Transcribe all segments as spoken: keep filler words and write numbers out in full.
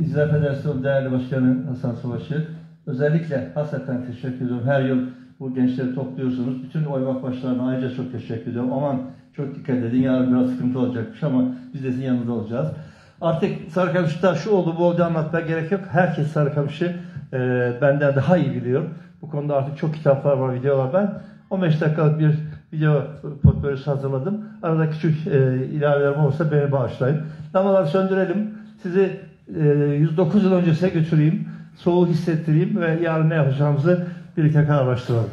İcra Federasyonu değerli başkanı Hasan Subaşı, özellikle hasreten teşekkür ediyorum. Her yıl bu gençleri topluyorsunuz. Bütün oymak başlarına ayrıca çok teşekkür ediyorum. Aman çok dikkat edin, yarın biraz sıkıntı olacakmış ama biz de sizin yanınızda olacağız. Artık Sarıkamış'ta şu oldu bu oldu anlatmaya gerek yok. Herkes Sarıkamış'ı e, benden daha iyi biliyor. Bu konuda artık çok kitaplar var, videolar. Ben on beş dakikalık bir video portföyü hazırladım. Arada küçük e, ilavelerim olursa beni bağışlayın. Lambaları söndürelim. Sizi e, yüz dokuz yıl öncesine götüreyim. Soğuğu hissettireyim ve yarın ne yapacağımızı birlikte kararlaştıralım.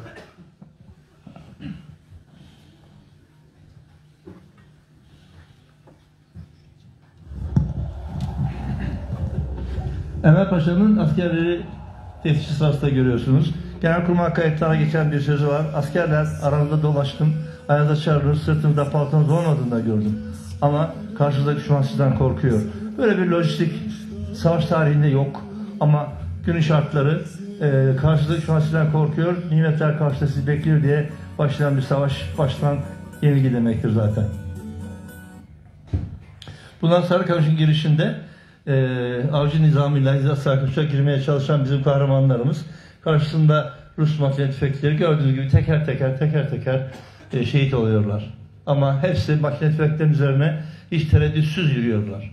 Enver Paşa'nın askerleri teftişi sırasında görüyorsunuz. Genelkurmay kayıtlarına geçen bir sözü var. Askerler aranızda dolaştım, ayağınıza çağırır, sırtınızda paltonuz olmadığını gördüm. Ama karşınızdaki düşman sizden korkuyor. Böyle bir lojistik savaş tarihinde yok. Ama günün şartları e, karşınızdaki düşman sizden korkuyor, nimetler karşıda sizi bekliyor diye başlayan bir savaş baştan yenilgi demektir zaten. Bundan Sarıkamış'ın girişinde e, Avcı Nizami'yle İzzet Sarıkamış'a girmeye çalışan bizim kahramanlarımız karşısında Rus makine tüfekleri gördüğünüz gibi teker teker teker teker e, şehit oluyorlar. Ama hepsi makine tüfeklerin üzerine hiç tereddütsüz yürüyorlar.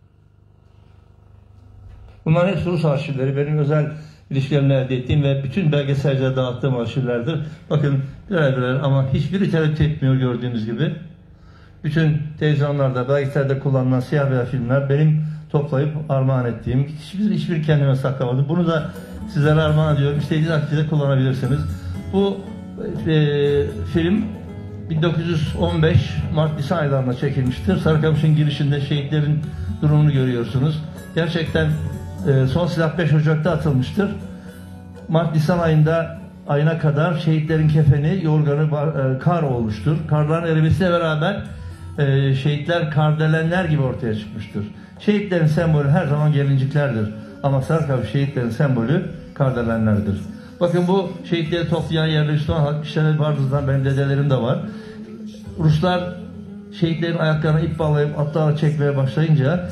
Bunların hepsi Rus arşivleri. Benim özel ilişkilerimle elde ettiğim ve bütün belgeselcilere dağıttığım arşivlerdir. Bakın birer birer ama hiçbiri tereddüt etmiyor gördüğünüz gibi. Bütün televizyonlarda, belgeselde kullanılan siyah beyaz filmler benim toplayıp armağan ettiğim. Hiçbir, hiçbir kendime saklamadım. Bunu da sizlere armağan ediyorum. İstediğiniz aktivite kullanabilirsiniz. Bu e, film bin dokuz yüz on beş Mart-Nisan aylarında çekilmiştir. Sarıkamış'ın girişinde şehitlerin durumunu görüyorsunuz. Gerçekten e, son silah beş Ocak'ta atılmıştır. Mart-Nisan ayında ayına kadar şehitlerin kefeni, yorganı e, kar olmuştur. Karların erimesiyle beraber e, şehitler kardelenler gibi ortaya çıkmıştır. Şehitlerin sembolü her zaman gelinciklerdir. Ama Sarıkamış şehitlerin sembolü kardelenlerdir. Bakın bu şehitleri toplayan yerli Müslüman halk işleri Bardız'dan benim dedelerim de var. Ruslar şehitlerin ayaklarına ip bağlayıp atlarla çekmeye başlayınca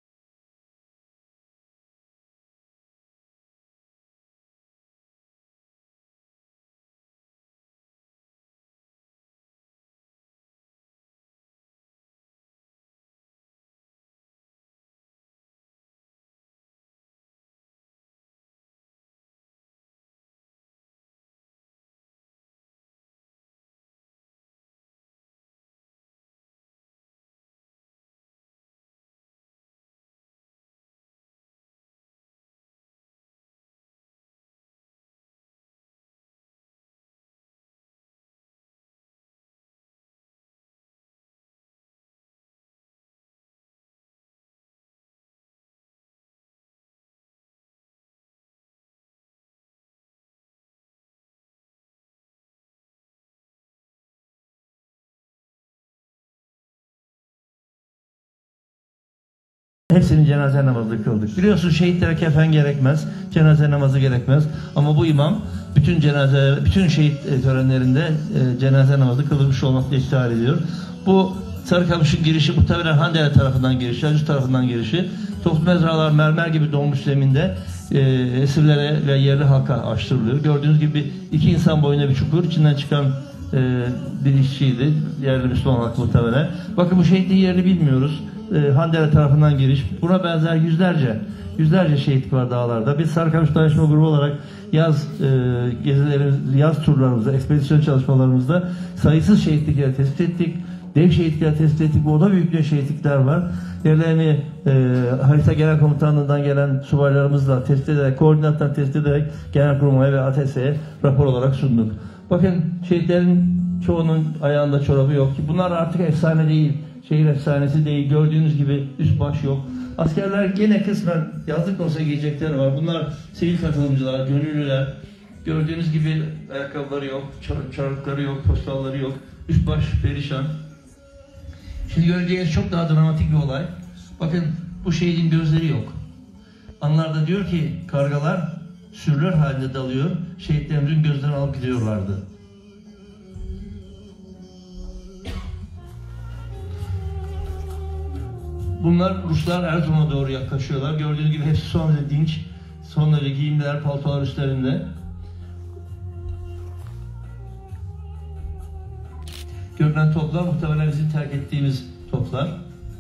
hepsinin cenaze namazı kıldık. Biliyorsunuz şehitlere kefen gerekmez, cenaze namazı gerekmez. Ama bu imam bütün cenaze, bütün şehit törenlerinde e, cenaze namazı kılınmış olmakla ihtihar ediyor. Bu Sarıkamış'ın girişi muhtemelen Handele tarafından girişi, Acı tarafından girişi. Toplu mezralar mermer gibi dolmuş zeminde e, esirlere ve yerli halka açtırılıyor. Gördüğünüz gibi iki insan boyunda bir çukur, içinden çıkan e, bir işçiydi, yerli Müslüman halk muhtemelen. Bakın bu şehitliği yerini bilmiyoruz. Handele tarafından giriş. Buna benzer yüzlerce yüzlerce şehitlik var dağlarda. Biz Sarıkamış Dayanışma Grubu olarak yaz e, gezilerimiz, yaz turlarımızda, ekspedisyon çalışmalarımızda sayısız şehitlikleri tespit ettik. Dev şehitlikleri tespit ettik. Bu oda büyüklüğü şehitlikler var. Yerlerini e, Harita Genel Komutanlığı'ndan gelen subaylarımızla tespit ederek, koordinattan tespit ederek Genelkurmay'a ve A T S'ye rapor olarak sunduk. Bakın şehitlerin çoğunun ayağında çorabı yok. Bunlar artık efsane değil. Şehir efsanesi değil. Gördüğünüz gibi üst baş yok. Askerler gene kısmen yazlık olsa giyecekleri var. Bunlar sivil katılımcılar, gönüllüler. Gördüğünüz gibi ayakkabıları yok, çorapları yok, postalları yok. Üst baş perişan. Şimdi göreceğiniz çok daha dramatik bir olay. Bakın bu şehidin gözleri yok. Anılarda diyor ki kargalar sürüler halinde dalıyor. Şehitlerimizin gözlerini alıp gidiyorlardı. Bunlar Ruslar Erzurum'a doğru yaklaşıyorlar. Gördüğünüz gibi hepsi son derece dinç, son derece giyimliler, paltolar üstlerinde. Görünen toplar muhtemelen bizim terk ettiğimiz toplar.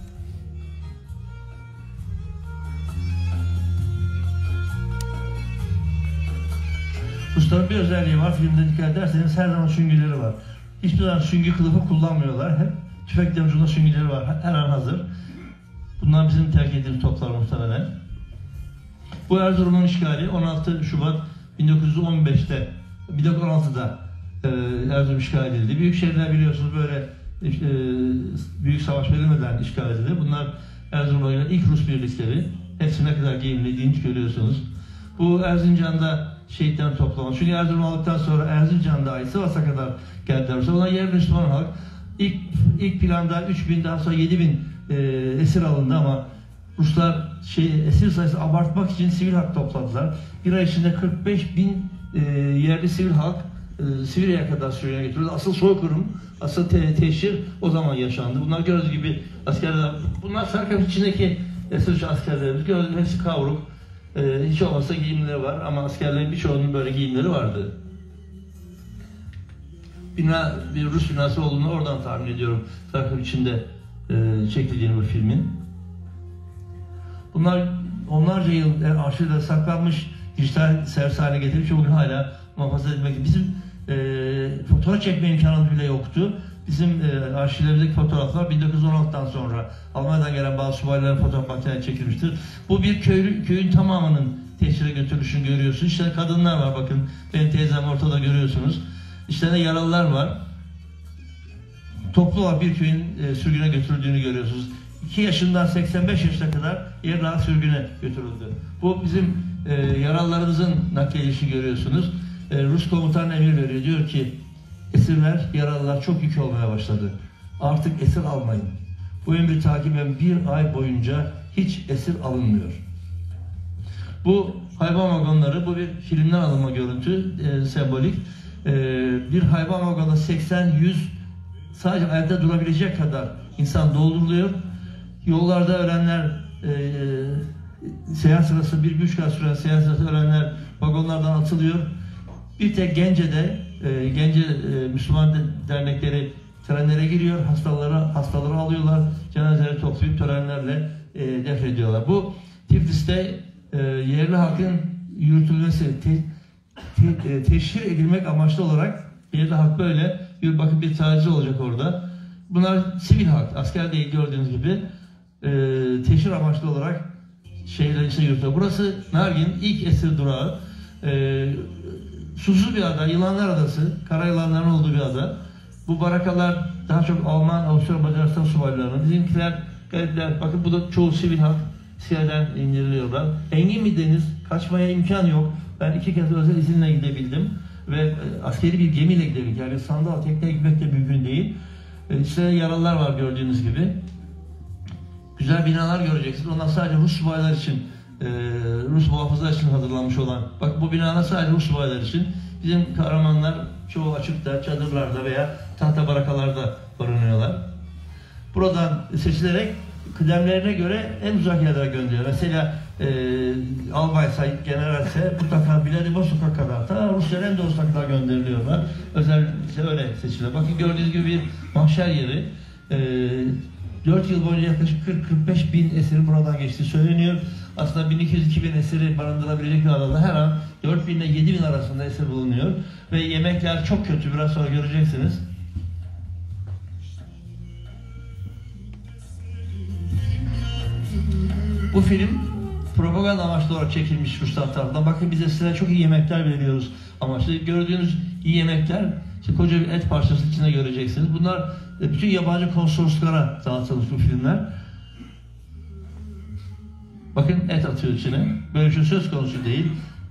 Rusların bir özelliği var, filmde dikkat ederseniz her zaman süngüleri var. Hiçbir zaman süngü kılıfı kullanmıyorlar. Hep tüfeklerin ucunda süngüleri var, her an hazır. Bunlar bizim terk ettiğimiz toplar muhtemelen. Bu Erzurum'un işgali on altı Şubat bin dokuz yüz on beş'te, bin dokuz yüz on altı'da e, Erzurum işgal edildi. Büyük şehirler biliyorsunuz böyle e, büyük savaş verilmeden işgal edildi. Bunlar Erzurum'a gelen ilk Rus birlikleri. Hepsi ne kadar giyimli, dinç görüyorsunuz. Bu Erzincan'da şehitlerin toplama. Çünkü Erzurum aldıktan sonra Erzincan'da ait Sivas'a kadar geldiler. Onlar yerli Müslüman halk. İlk, ilk planda üç bin, daha sonra yedi bin e, esir alındı ama Ruslar şey, esir sayısı abartmak için sivil halk topladılar. Bir ay içinde kırk beş bin e, yerli sivil halk e, Sivirya'ya kadar sürüye götürüldü. Asıl soykırım, asıl te teşhir o zaman yaşandı. Bunlar gördüğünüz gibi askerler, bunlar Sarıkamış içindeki esirci askerlerimiz. Gördüğünüz gibi hepsi kavruk. E, hiç olmazsa giyimleri var ama askerlerin birçoğunun böyle giyimleri vardı. Bina, bir Rus binası olduğunu oradan tahmin ediyorum. Sarıkamış içinde e, çekildiğini bu filmin. Bunlar onlarca yıl arşivde saklanmış, dijital servis haline getirmiş ve bugün hala muhafaza edilmek. Bizim e, fotoğraf çekme imkanımız bile yoktu. Bizim e, arşivlerimizdeki fotoğraflar bin dokuz yüz on altı'dan sonra Almanya'dan gelen bazı subayların fotoğraf makineleri çekilmiştir. Bu bir köy, köyün tamamının teşhire götürülüşünü görüyorsunuz. İşte kadınlar var, bakın benim teyzem ortada görüyorsunuz. İşte de yaralılar var. Toplu olarak bir köyün e, sürgüne götürüldüğünü görüyorsunuz. iki yaşından seksen beş yaşına kadar yer rahat sürgüne götürüldü. Bu bizim e, yaralılarımızın nakledilişini görüyorsunuz. E, Rus komutan emir veriyor. Diyor ki esirler, yaralılar çok yük olmaya başladı. Artık esir almayın. Bu emri takiben bir ay boyunca hiç esir alınmıyor. Bu hayvan vagonları, bu bir filmden alınma görüntü, e, sembolik. E, bir hayvan vagonunda seksen yüz sadece ayakta durabilecek kadar insan dolduruluyor. Yollarda ölenler, e, seyahat sırası, bir buçuk ay süren seyahat sırası ölenler vagonlardan atılıyor. Bir tek Gence'de, e, Gence e, Müslüman dernekleri trenlere giriyor, hastaları hastaları alıyorlar, cenazeleri toplayıp törenlerle e, defnediyorlar. Bu Tiflis'te e, yerli halkın yürütülmesi, te, te, e, teşhir edilmek amaçlı olarak yerli halk böyle bir bakın bir taciz olacak orada. Bunlar sivil halk, asker değil gördüğünüz gibi. E, teşhir amaçlı olarak şehirlerin içine yürütüyor. Burası Nargin, ilk esir durağı. E, susuz bir ada, Yılanlar Adası, kara yılanların olduğu bir ada. Bu barakalar daha çok Alman, Avusturya, Macaristan subaylarının. Bizimkiler, garipler, bakın bu da çoğu sivil halk siyerden indiriliyorlar. Engin bir deniz, kaçmaya imkan yok. Ben iki kez özel izinle gidebildim ve e, askeri bir gemiyle gidebildim. Yani sandal tekneye gitmek de mümkün değil. E, işte yaralılar var gördüğünüz gibi. Güzel binalar göreceksiniz. Onlar sadece Rus subaylar için, e, Rus muhafızlar için hazırlanmış olan. Bak bu binalar sadece Rus subaylar için. Bizim kahramanlar çoğu açıkta, çadırlarda veya tahta barakalarda barınıyorlar. Buradan seçilerek kıdemlerine göre en uzak yerlere gönderiyor. Mesela e, albaysa, generalse mutlaka Vladivostok'a kadar, ta Rusya'nın en doğusuna kadar gönderiliyorlar. Özellikle öyle seçilir. Bakın gördüğünüz gibi bir mahşer yeri. E, dört yıl boyunca yaklaşık kırk kırk beş bin esiri buradan geçtiği söyleniyor. Aslında bin iki yüz iki bin esiri barındırabilecek bir alanda her an dört bin ile yedi bin arasında esir bulunuyor. Ve yemekler çok kötü, biraz sonra göreceksiniz. Bu film propaganda amaçlı olarak çekilmiş Ruslar tarafından. Bakın biz size çok iyi yemekler veriyoruz amaçlı. Gördüğünüz iyi yemekler, işte koca bir et parçası içinde göreceksiniz. Bunlar bütün yabancı konsolosluklara dağıtılmış bu filmler. Bakın et atıyor içine. Böyle bir şey söz konusu değil.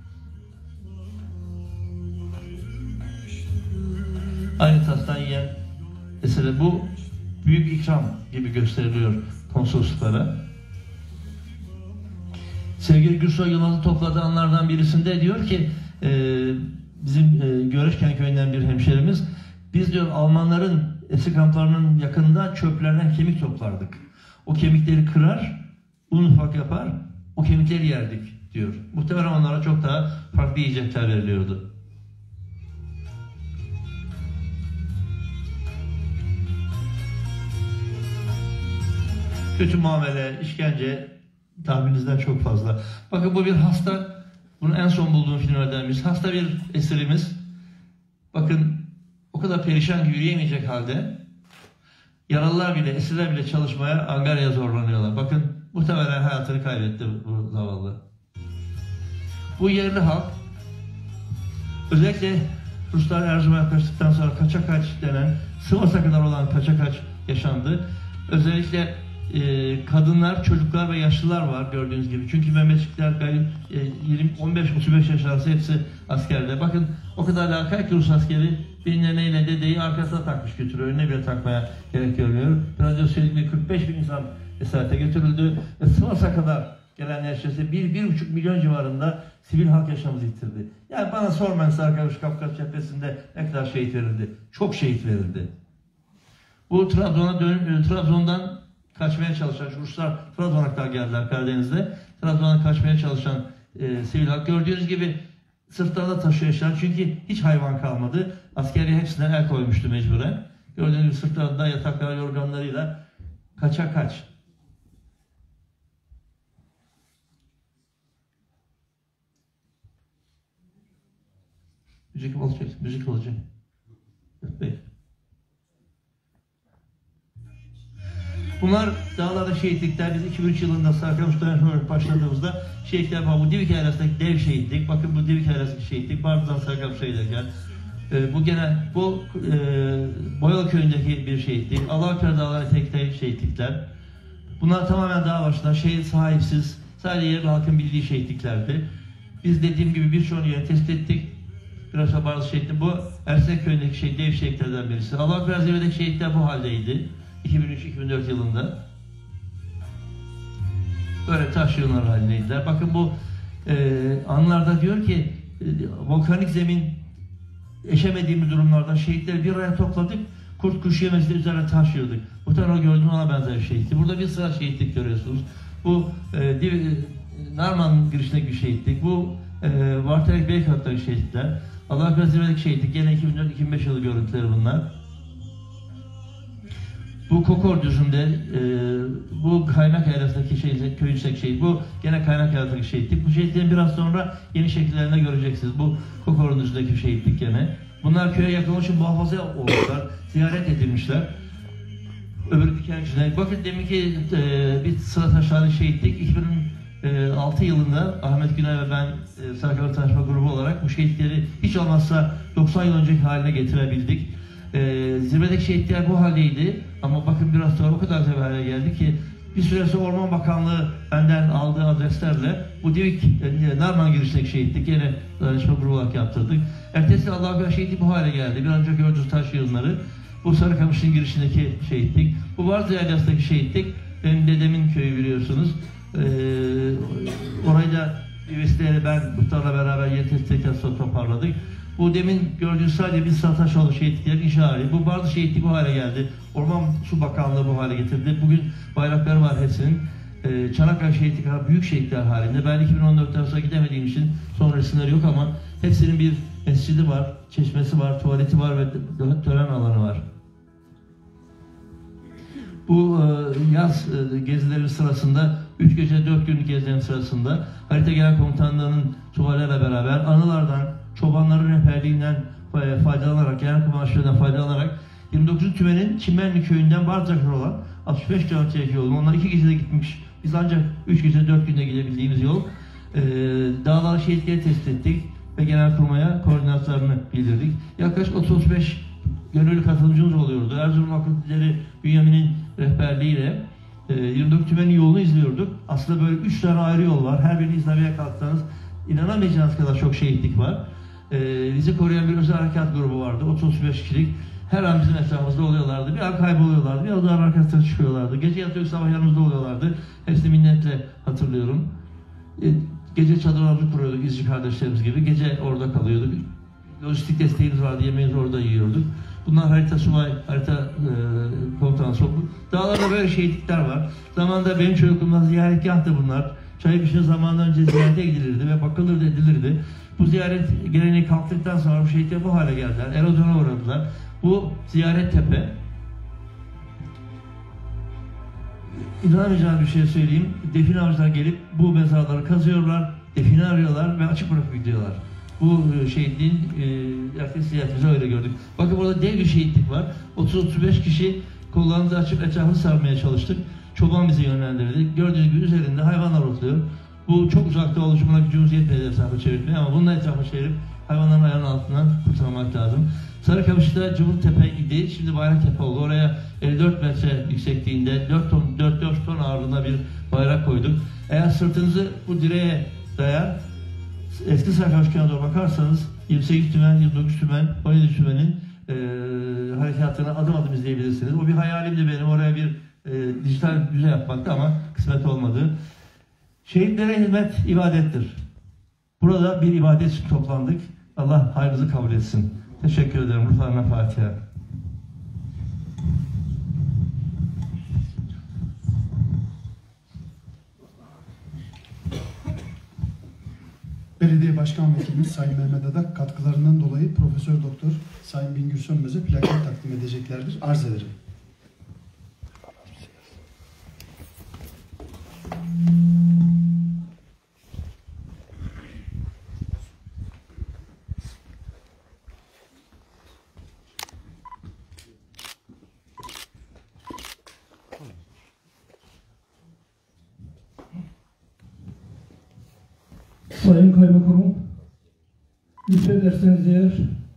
Aynı tastan yiyen eseri bu büyük ikram gibi gösteriliyor konsolosluklara. Sevgili Gürsoy Yılmaz'ın topladığı anlardan birisinde diyor ki e, bizim e, Göreşken köyünden bir hemşerimiz, biz diyor Almanların esir kamplarının yakında çöplerden kemik toplardık. O kemikleri kırar, un ufak yapar, o kemikleri yerdik diyor. Muhtemelen onlara çok daha farklı yiyecekler veriliyordu. Kötü muamele, işkence tahmininizden çok fazla. Bakın bu bir hasta, bunu en son bulduğum filmlerden birisi. Hasta bir esirimiz. Bakın o kadar perişan ki yürüyemeyecek halde yaralılar bile, esirler bile çalışmaya Angarya'ya zorlanıyorlar. Bakın muhtemelen hayatını kaybetti bu zavallı. Bu yerli halk, özellikle Ruslar Erzurum'a yaklaştıktan sonra kaça kaç denen, Sivas'a kadar olan kaça kaç yaşandı. Özellikle e, kadınlar, çocuklar ve yaşlılar var gördüğünüz gibi. Çünkü Mehmetçikler yirmi on beş otuz beş yaş arası hepsi askerde. Bakın o kadar lakayt ki Rus askeri bir neneyle dedeyi arkasına takmış götürüyor. Önüne bile takmaya gerek görmüyor. Biraz önce söylediğim gibi kırk beş bin insan esarete götürüldü. Ve Sivas'a kadar gelen neredeyse bir bir buçuk milyon civarında sivil halk yaşamını yitirdi. Yani bana sormayın arkadaş, Kafkas cephesinde ne kadar şehit verildi. Çok şehit verildi. Bu Trabzon'a dön Trabzon'dan kaçmaya çalışan Ruslar Trabzon'a kadar geldiler Karadeniz'de. Trabzon'a kaçmaya çalışan e, sivil halk gördüğünüz gibi sırtlarında taşıyorlar. Çünkü hiç hayvan kalmadı. Askeri hepsine el koymuştu mecburen. Gördüğünüz gibi sırtlarında yataklar, yorganlarıyla kaça kaç. Müzik olacak, müzik olacak. Evet. Bunlar dağlarda şehitlikler. Biz iki bin üç yılında Sarkamış Dayanışma başladığımızda şehitler var. Bu Divik Ailesi'ndeki dev şehitlik. Bakın bu Divik Ailesi'ndeki şehitlik. Bardız'dan Sarkamış'a giderken. E, bu gene bu e, Boyalı Köyü'ndeki bir şehitlik. Allahköy Dağları tek tek şehitlikler. Bunlar tamamen dağ başında şehit sahipsiz. Sadece yerli halkın bildiği şehitliklerdi. Biz dediğim gibi birçoğunu yerini tespit ettik. Biraz da bazı şehitlik. Bu Ersek Köyü'ndeki şehit, dev şehitlerden birisi. Allahköy Zirve'deki şehitler bu haldeydi. iki bin üç iki bin dört yılında böyle taş yığınlar halindeydiler. Bakın bu e, anlarda diyor ki e, volkanik zemin eşemediğimiz durumlarda şehitleri bir araya topladık. Kurt kuş yemesi üzerine taş yığdık. Bu tarafa gördüğüm ona benzer bir şehitlik. Burada bir sıra şehitlik görüyorsunuz. Bu e, Div, e, Narman girişindeki bir şehitlik. Bu e, Varterek Beykat'taki şehitlikler. Allahköy Zirve'deki şehitlik. Gene iki bin dört iki bin beş yılı görüntüleri bunlar. Bu Kokor düzünde, e, bu Kaynak Yaylası'ndaki şey, Köyünsek şehit, bu gene Kaynak Yaylası'ndaki şehitlik. Bu şehitlerin biraz sonra yeni şekillerinde göreceksiniz. Bu Kokor'un düzündeki şehitlik gene. Bunlar köye yakın için muhafaza olmuşlar, ziyaret edilmişler. Öbür dikençine. Bakın deminki e, bir sıra taşlarını şehitlik. iki bin altı yılında Ahmet Günay ve ben e, Sarkalı Tanışma Grubu olarak bu şehitleri hiç olmazsa doksan yıl önceki haline getirebildik. Ee, zirvedeki şehitler bu haldeydi ama bakın biraz sonra o kadar zirveye geldi ki bir süresi Orman Bakanlığı benden aldığı adreslerle bu Divik e, Narman girişindeki şehitlik yine danışma grubu olarak yaptırdık. Ertesi Allah'a şehitlik bu hale geldi. Bir önce gördüğünüz taş yığınları, bu Sarıkamış'ın girişindeki şehitlik, bu Varz Yaylası'ndaki şehitlik, benim dedemin köyü biliyorsunuz. Ee, orayı da bir vesileyle ben muhtarla beraber yer tespit sonra toparladık. Bu demin gördüğünüz sadece bir Sataşoğlu şehitliklerin inşa hali. Bu bazı şehitlik bu hale geldi. Orman Su Bakanlığı bu hale getirdi. Bugün bayrakları var hepsinin. Ee, Çanakkale şehitlik büyük şehitler halinde. Ben iki bin on dörtten sonra gidemediğim için son resimleri yok ama hepsinin bir mescidi var, çeşmesi var, tuvaleti var ve tören alanı var. Bu e, yaz e, gezileri sırasında, üç gece dört günlük gezilerin sırasında Harita Genel Komutanlığı'nın subaylarla beraber anılardan, çobanların rehberliğinden faydalanarak, genel kumaşlarından faydalanarak yirmi dokuzuncu Tümen'in Çimenli Köyü'nden Bardak'a olan altmış beş kilometrelik yol. Onlar iki gecede gitmiş. Biz ancak üç gece dört günde gidebildiğimiz yol. Ee, dağlar şehitleri tespit ettik ve Genelkurmay'a koordinatlarını bildirdik. Yaklaşık otuz beş gönüllü katılımcımız oluyordu. Erzurum Vakıfları Bünyamin'in rehberliğiyle e, yirmi dokuz Tümen'in yolunu izliyorduk. Aslında böyle üç tane ayrı yol var. Her birini izlemeye kalksanız inanamayacağınız kadar çok şehitlik var. Ee, bizi koruyan bir özel harekat grubu vardı. otuz beş kişilik. Her an bizim etrafımızda oluyorlardı. Bir an kayboluyorlardı. Bir an arkasına çıkıyorlardı. Gece yatıyor, sabah yanımızda oluyorlardı. Hepsini minnetle hatırlıyorum. Ee, gece çadırlarını kuruyorduk izci kardeşlerimiz gibi. Gece orada kalıyorduk. lojistik desteğimiz vardı. Yemeğimizi orada yiyorduk. Bunlar harita subay, harita e, komutanı soktu. Dağlarda böyle şehitlikler var. Zamanında benim çocukluğumda ziyaretgahtı bunlar. Çaybaşı zamanından önce ziyarete gidilirdi ve bakılırdı, edilirdi. Bu ziyaret geleneği kalktıktan sonra bu şehitler bu hale geldiler. Erozyona uğradılar. Bu ziyaret tepe. İnanamayacağım bir şey söyleyeyim. Define avcılar gelip bu mezarları kazıyorlar, define arıyorlar ve açık bırakıp gidiyorlar. Bu şehitliğin e, ertesi ziyaretimizi öyle gördük. Bakın burada dev bir şehitlik var. otuz otuz beş kişi kollarımızı açıp etrafını sarmaya çalıştık. Çoban bizi yönlendirdi. Gördüğünüz gibi üzerinde hayvanlar otluyor. Bu çok uzakta olduğu için buna gücümüz yetmedi etrafı çevirmeye ama bununla etrafı çevirip hayvanların ayağının altından kurtarmak lazım. Sarıkamış'ta Cumhurtepe idi, şimdi Bayraktepe oldu. Oraya elli dört metre yüksekliğinde dört ton, dört dört ton ağırlığında bir bayrak koyduk. Eğer sırtınızı bu direğe dayar, eski Sarıkamış kenarına doğru bakarsanız yirmi sekiz tümen, yirmi dokuz tümen, on yedi tümenin e, harekatını adım adım izleyebilirsiniz. O bir hayalimdi benim, oraya bir e, dijital müze yapmaktı ama kısmet olmadı. Şehitlere hizmet ibadettir. Burada bir ibadet için toplandık. Allah hayrınızı kabul etsin. Teşekkür ederim. Ruhlarına Fatiha. Belediye Başkan Vekilimiz Sayın Mehmet Adak katkılarından dolayı Profesör Doktor Sayın Bingür Sönmez'e plaket takdim edeceklerdir. Arz ederim. Sayın Kaymakamım, lütfederseniz eğer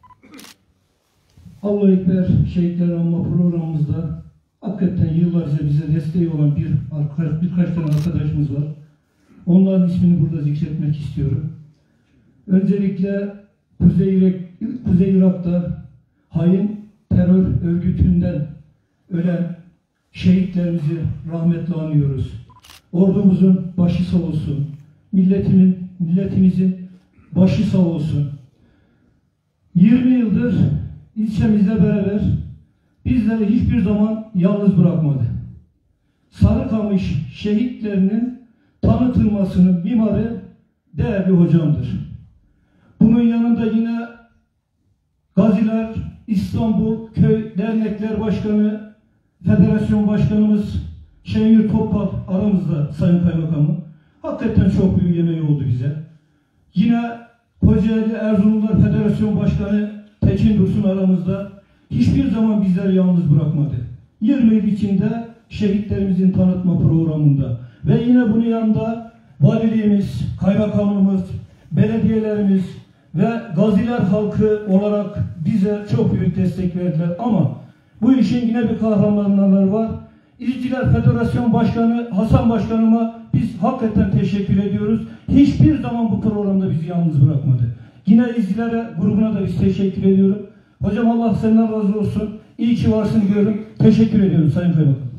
Allah-u Ekber Şehitler Anma programımızda hakikaten yıllarca bize desteği olan bir birkaç tane arkadaşımız var. Onların ismini burada zikretmek istiyorum. Öncelikle Kuzey, Irak, Kuzey Irak'ta hain terör örgütünden ölen şehitlerimizi rahmetle anıyoruz. Ordumuzun başı sağ olsun. Milletimin, milletimizin başı sağ olsun. yirmi yıldır ilçemizle beraber bizleri hiçbir zaman yalnız bırakmadı. Sarıkamış şehitlerinin tanıtılmasının mimarı değerli hocamdır. Bunun yanında yine Gaziler İstanbul Köy Dernekler Başkanı, Federasyon Başkanımız Şengül Topal aramızda Sayın Kaymakamım. Hakikaten çok büyük yemeği oldu bize. Yine Kocaeli Erzurumlar Federasyon Başkanı Tekin Dursun aramızda hiçbir zaman bizleri yalnız bırakmadı. yirmi yıl içinde şehitlerimizin tanıtma programında ve yine bunun yanında valiliğimiz, kaymakamlığımız, belediyelerimiz ve gaziler halkı olarak bize çok büyük destek verdiler ama bu işin yine bir kahramanları var. İzciler Federasyon Başkanı Hasan Başkanıma biz hakikaten teşekkür ediyoruz. Hiçbir zaman bu programda bizi yalnız bırakmadı. Yine izcilere grubuna da biz teşekkür ediyorum. Hocam Allah senden razı olsun. İyi ki varsın diyorum. Teşekkür ediyorum Sayın Kaymakam.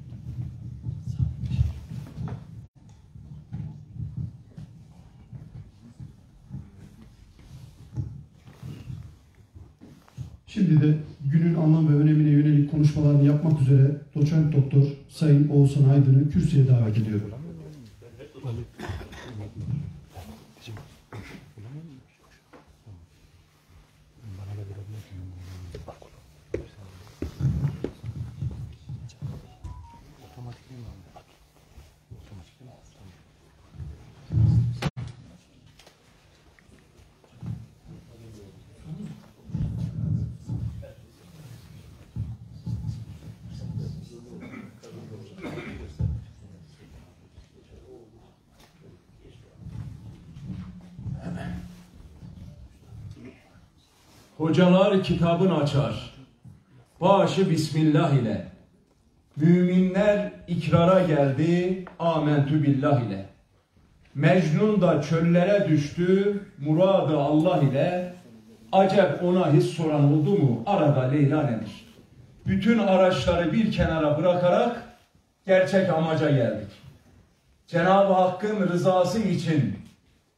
Şimdi de günün anlam ve önemine yönelik konuşmalarını yapmak üzere Doçent Doktor Sayın Oğuzhan Aydın'ı kürsüye davet ediyorum. Hocalar kitabını açar, başı Bismillah ile. Müminler ikrara geldi, amentü billah ile. Mecnun da çöllere düştü, muradı Allah ile. Acep ona hiç soran oldu mu, arada Leyla nedir? Bütün araçları bir kenara bırakarak gerçek amaca geldik. Cenab-ı Hakk'ın rızası için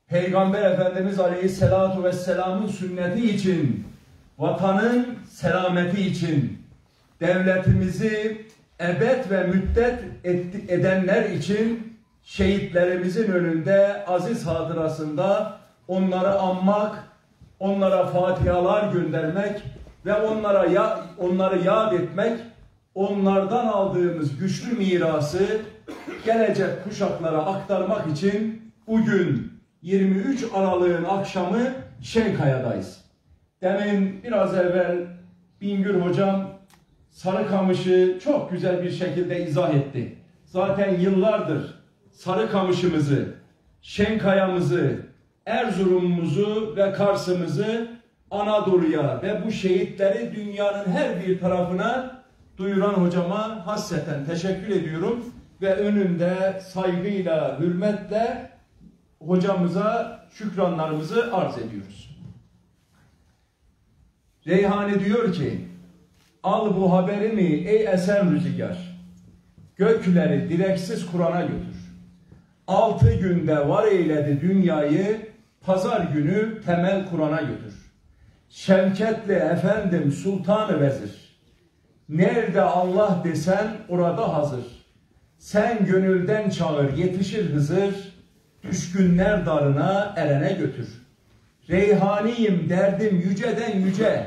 Peygamber Efendimiz Aleyhisselatu Vesselam'ın sünneti için, vatanın selameti için, devletimizi ebed ve müddet edenler için şehitlerimizin önünde aziz hatırasında onları anmak, onlara fatihalar göndermek ve onlara ya, onları yad etmek, onlardan aldığımız güçlü mirası gelecek kuşaklara aktarmak için bugün yirmi üç Aralık'ın akşamı Şenkaya'dayız. Demin biraz evvel Bingür hocam Sarıkamış'ı çok güzel bir şekilde izah etti. Zaten yıllardır Sarıkamış'ımızı, Şenkaya'mızı, Erzurum'umuzu ve Kars'ımızı Anadolu'ya ve bu şehitleri dünyanın her bir tarafına duyuran hocama hasreten teşekkür ediyorum ve önünde saygıyla, hürmetle hocamıza şükranlarımızı arz ediyoruz. Reyhani diyor ki, al bu haberimi ey esen rüzgar, gökleri direksiz Kur'an'a götür. Altı günde var eyledi dünyayı, pazar günü temel Kur'an'a götür. Şevketli efendim sultanı vezir, nerede Allah desen orada hazır. Sen gönülden çağır yetişir Hızır, düşkünler darına erene götür. Reyhaniyim derdim yüceden yüce,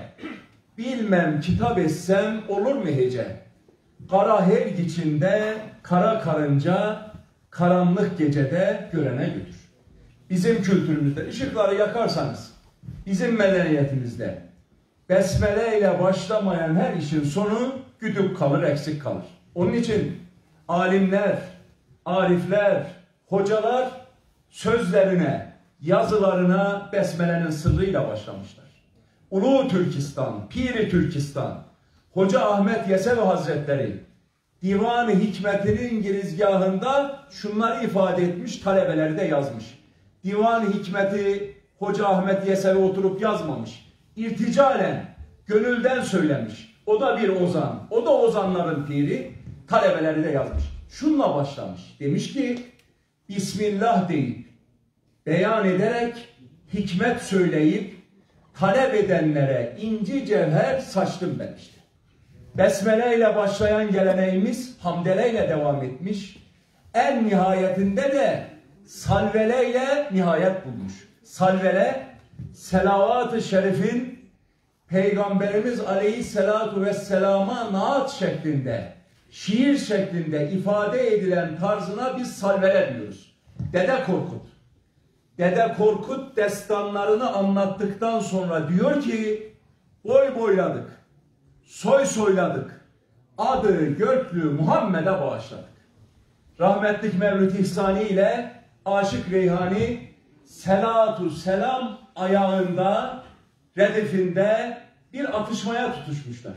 bilmem kitap etsem olur mu hece? Kara helg içinde kara karınca, karanlık gecede görene götür. Bizim kültürümüzde ışıkları yakarsanız, bizim medeniyetimizde besmele ile başlamayan her işin sonu güdük kalır, eksik kalır. Onun için alimler, arifler, hocalar sözlerine, yazılarına besmelenin sırrıyla başlamışlar. Ulu Türkistan, Piri Türkistan, Hoca Ahmet Yesevi Hazretleri Divan-ı Hikmetinin girizgahında şunları ifade etmiş, talebeleri de yazmış. Divan-ı Hikmeti Hoca Ahmet Yesevi oturup yazmamış. İrticalen, gönülden söylemiş. O da bir ozan, o da ozanların piri, talebeleri de yazmış. Şunla başlamış. Demiş ki, Bismillah deyip, beyan ederek, hikmet söyleyip, talep edenlere inci cevher saçtım ben işte. Besmele ile başlayan geleneğimiz hamdele ile devam etmiş. En nihayetinde de salvele ile nihayet bulmuş. Salvele, selavat-ı şerifin Peygamberimiz Aleyhisselatu Vesselam'a naat şeklinde, şiir şeklinde ifade edilen tarzına biz salvele diyoruz. Dede Korkut. Dede Korkut destanlarını anlattıktan sonra diyor ki, boy boyladık, soy soyladık, adı Göklü Muhammed'e bağışladık. Rahmetlik Mevlüt İhsani ile Aşık Reyhani selatu selam ayağında, redifinde bir atışmaya tutuşmuşlar.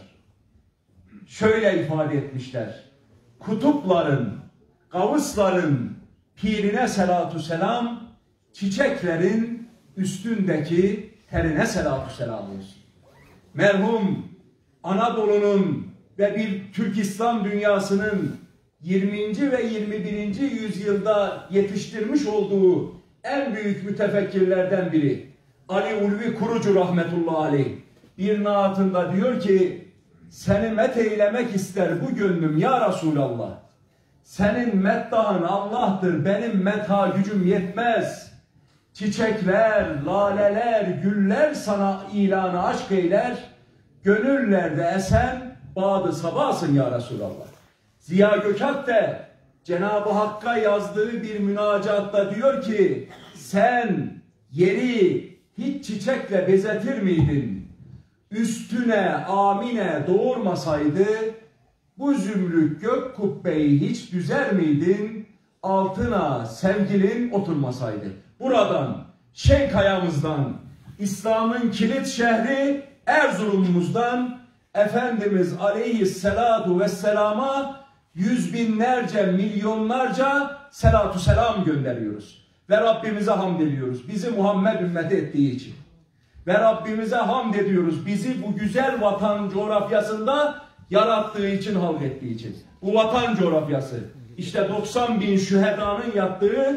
Şöyle ifade etmişler. Kutupların, kavusların pirine selatu selam, çiçeklerin üstündeki terine selatu selam olsun. Merhum Anadolu'nun ve bir Türkistan dünyasının yirminci ve yirmi birinci yüzyılda yetiştirmiş olduğu en büyük mütefekkirlerden biri Ali Ulvi Kurucu rahmetullahi aleyh bir naatında diyor ki, seni met eylemek ister bu gönlüm ya Resulallah. Senin meddahın Allah'tır, benim metha gücüm yetmez. Çiçekler, laleler, güller sana ilanı aşk eyler. Gönüllerde esen bağdı sabahsın ya Resulallah. Ziya Gökalp de Cenab-ı Hakk'a yazdığı bir münacatta diyor ki, sen yeri hiç çiçekle bezetir miydin? Üstüne amine doğurmasaydı, bu zümrüt gök kubbeyi hiç düzer miydin? Altına sevgilin oturmasaydı. Buradan, Şenkaya'mızdan, İslam'ın kilit şehri Erzurum'umuzdan Efendimiz Aleyhisselatu Vesselam'a yüz binlerce, milyonlarca selatu selam gönderiyoruz. Ve Rabbimize hamd ediyoruz. Bizi Muhammed ümmeti ettiği için. Ve Rabbimize hamd ediyoruz. Bizi bu güzel vatan coğrafyasında yarattığı için, halkettiği için. Bu vatan coğrafyası. İşte doksan bin şühedanın yattığı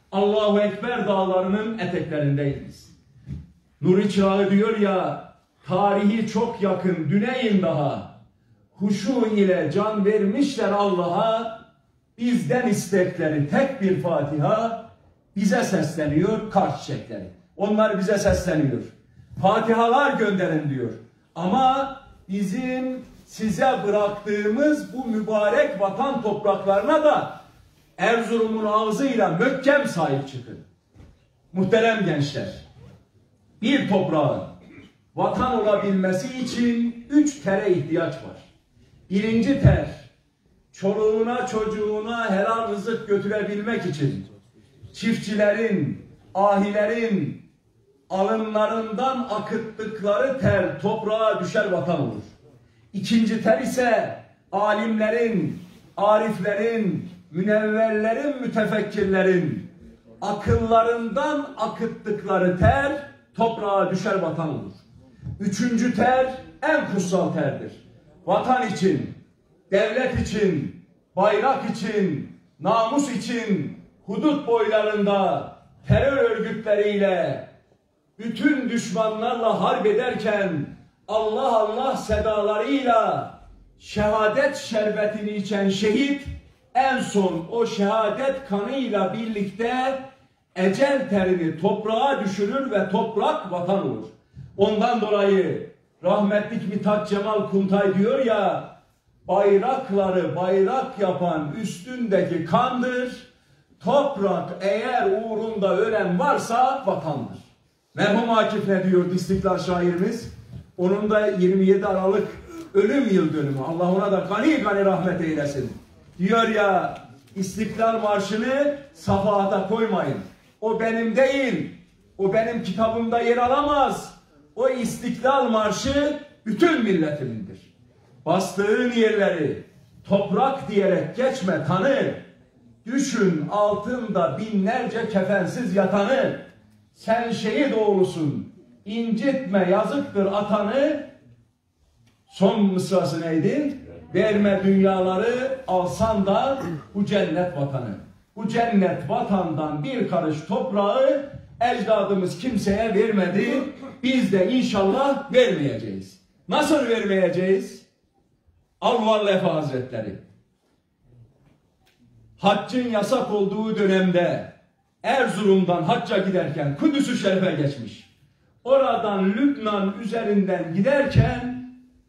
Allahu Ekber dağlarının eteklerindeyiz. Nuri Çırağı diyor ya, tarihi çok yakın düneyin daha, huşu ile can vermişler Allah'a, bizden istekleri tek bir Fatiha, bize sesleniyor kar çiçekleri. Onlar bize sesleniyor. Fatihalar gönderin diyor. Ama bizim size bıraktığımız bu mübarek vatan topraklarına da Erzurum'un ağzıyla möhkem sahip çıkın. Muhterem gençler, bir toprağın vatan olabilmesi için üç tere ihtiyaç var. Birinci ter, çoluğuna çocuğuna helal rızık götürebilmek için çiftçilerin, ahilerin alınlarından akıttıkları ter toprağa düşer vatan olur. İkinci ter ise alimlerin, ariflerin, münevverlerin, mütefekkirlerin akıllarından akıttıkları ter toprağa düşer vatan olur. Üçüncü ter en kutsal terdir. Vatan için, devlet için, bayrak için, namus için hudut boylarında terör örgütleriyle bütün düşmanlarla harp ederken Allah Allah sedalarıyla şehadet şerbetini içen şehit en son o şehadet kanıyla birlikte ecel terini toprağa düşürür ve toprak vatan olur. Ondan dolayı rahmetlik Mithat Cemal Kuntay diyor ya, bayrakları bayrak yapan üstündeki kandır, toprak eğer uğrunda ölen varsa vatandır. Merhum Akif ne diyordu İstiklal şairimiz? Onun da yirmi yedi Aralık ölüm yıl dönümü. Allah ona da gani gani rahmet eylesin. Diyor ya, İstiklal Marşı'nı safahata koymayın. O benim değil, o benim kitabımda yer alamaz. O İstiklal Marşı bütün milletimindir. Bastığın yerleri toprak diyerek geçme tanı. Düşün altında binlerce kefensiz yatanı. Sen şehit oğlusun, incitme yazıktır atanı. Son mısrası neydi? Verme dünyaları, alsan da bu cennet vatanı. Bu cennet vatandan bir karış toprağı ecdadımız kimseye vermedi. Biz de inşallah vermeyeceğiz. Nasıl vermeyeceğiz? Alvarlı Efe Hazretleri haccın yasak olduğu dönemde Erzurum'dan hacca giderken Kudüs-ü Şerif'e geçmiş. Oradan Lübnan üzerinden giderken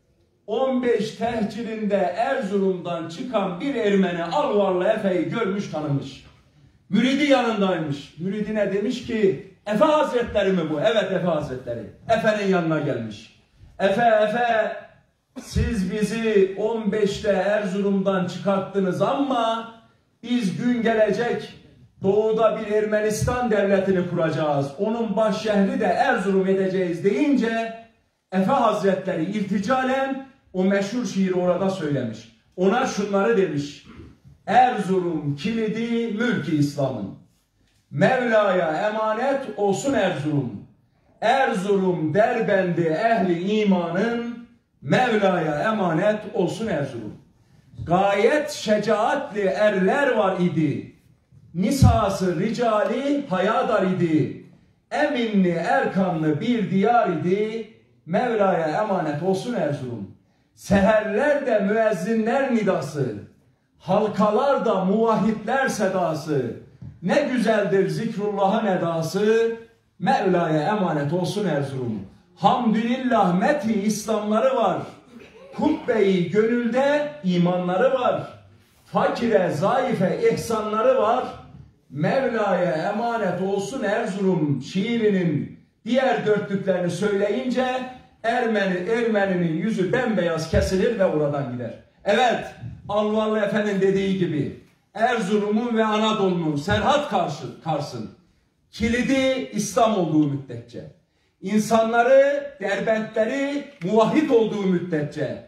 on beş tehcirinde Erzurum'dan çıkan bir Ermeni Alvarlı Efe'yi görmüş, tanımış. Müridi yanındaymış. Müridine demiş ki, Efe Hazretleri mi bu? Evet Efe Hazretleri. Efe'nin yanına gelmiş. Efe, Efe, siz bizi on beşte Erzurum'dan çıkarttınız ama biz gün gelecek doğuda bir Ermenistan devletini kuracağız. Onun baş şehri de Erzurum edeceğiz deyince Efe Hazretleri irticalen o meşhur şiiri orada söylemiş. Ona şunları demiş: Erzurum kilidi mülk-i İslam'ın, Mevla'ya emanet olsun Erzurum. Erzurum derbendi ehli imanın, Mevla'ya emanet olsun Erzurum. Gayet şecaatli erler var idi, nisası ricali hayadar idi. Eminli erkanlı bir diyar idi, Mevla'ya emanet olsun Erzurum. Seherlerde müezzinler nidası, halkalarda muvahhidler sedası. Ne güzeldir zikrullah'ın edası, Mevla'ya emanet olsun Erzurum. Hamdülillah methi İslamları var, kubbe-i gönülde imanları var. Fakire, zayıfe ihsanları var. Mevla'ya emanet olsun Erzurum şiirinin diğer dörtlüklerini söyleyince Ermeni, Ermeninin yüzü bembeyaz kesilir ve oradan gider. Evet, Alvarlı Efe'nin dediği gibi Erzurum'un ve Anadolu'nun Serhat karşı, Kars'ın kilidi İslam olduğu müddetçe, insanları, derbentleri muvahhid olduğu müddetçe,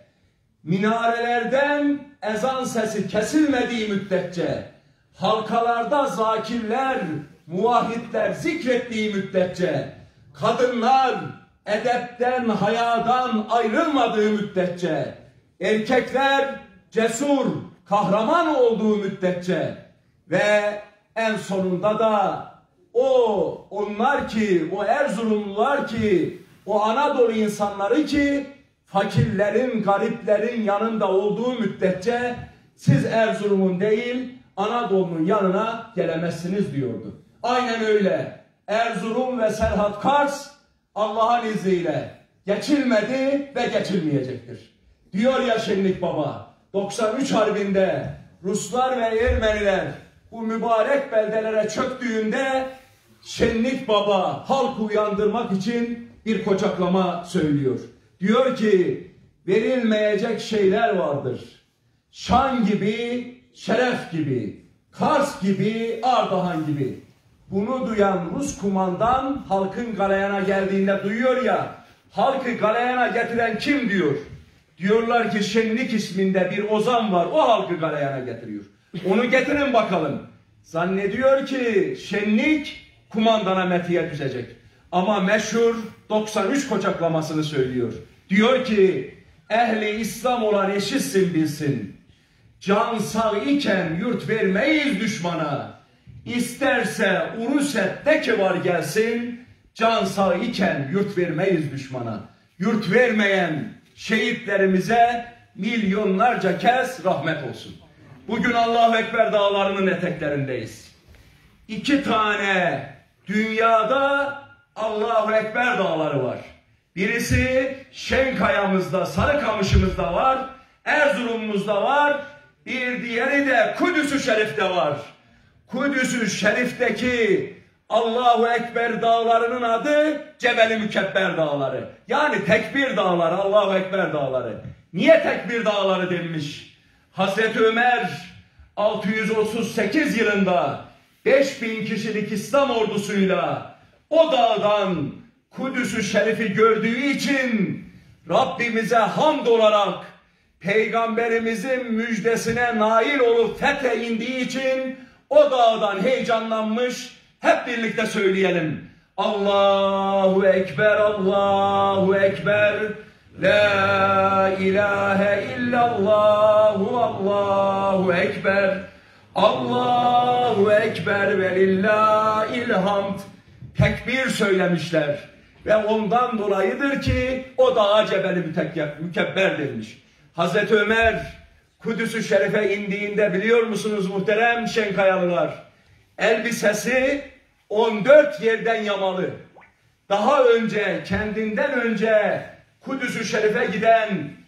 minarelerden ezan sesi kesilmediği müddetçe, halkalarda zakirler, muvahhidler zikrettiği müddetçe, kadınlar edepten, hayadan ayrılmadığı müddetçe, erkekler cesur, kahraman olduğu müddetçe ve en sonunda da o onlar ki, o Erzurumlular ki, o Anadolu insanları ki fakirlerin, gariplerin yanında olduğu müddetçe siz Erzurum'un değil Anadolu'nun yanına gelemezsiniz diyordu. Aynen öyle. Erzurum ve Serhat Kars Allah'ın izniyle geçilmedi ve geçilmeyecektir. Diyor ya Şenlik Baba, doksan üç Harbi'nde Ruslar ve Ermeniler bu mübarek beldelere çöktüğünde Şenlik Baba halkı uyandırmak için bir koçaklama söylüyor. Diyor ki verilmeyecek şeyler vardır. Şan gibi, şeref gibi, Kars gibi, Ardahan gibi. Bunu duyan Rus kumandan halkın galeyana geldiğinde duyuyor ya, halkı galeyana getiren kim diyor? Diyorlar ki Şenlik isminde bir ozan var, o halkı galeyana getiriyor. Onu getirin bakalım. Zannediyor ki Şenlik kumandana metiye düşecek. Ama meşhur doksan üç koçaklamasını söylüyor. Diyor ki ehli İslam olan eşitsin bilsin. Can sağ iken yurt vermeyiz düşmana. İsterse urus et de ki var gelsin. Can sağ iken yurt vermeyiz düşmana. Yurt vermeyen şehitlerimize milyonlarca kez rahmet olsun. Bugün Allahu Ekber dağlarının eteklerindeyiz. İki tane dünyada Allahu Ekber dağları var. Birisi Şenkaya'mızda, Sarıkamış'ımızda var, Erzurum'umuzda var, bir diğeri de Kudüs-ü Şerif'te var. Kudüs-ü Şerif'teki Allahu Ekber dağlarının adı Cebel-i Mükebber dağları. Yani tekbir dağları, Allahu Ekber dağları. Niye tekbir dağları denmiş? Hazreti Ömer altı yüz otuz sekiz yılında beş bin kişilik İslam ordusuyla o dağdan Kudüs-ü Şerif'i gördüğü için Rabbimize hamd olarak Peygamberimizin müjdesine nail olup fethe indiği için o dağdan heyecanlanmış. Hep birlikte söyleyelim. Allahu Ekber, Allahu Ekber, La ilahe illallahu, Allahu Ekber, Allahu Ekber ve lillahil hamd. Tekbir söylemişler. Ve ondan dolayıdır ki o dağa Cebel-i Mükebber denmiş. Hazreti Ömer Kudüs-ü Şerif'e indiğinde biliyor musunuz muhterem Şenkayalılar? Elbisesi on dört yerden yamalı. Daha önce, kendinden önce Kudüs-ü Şerif'e giden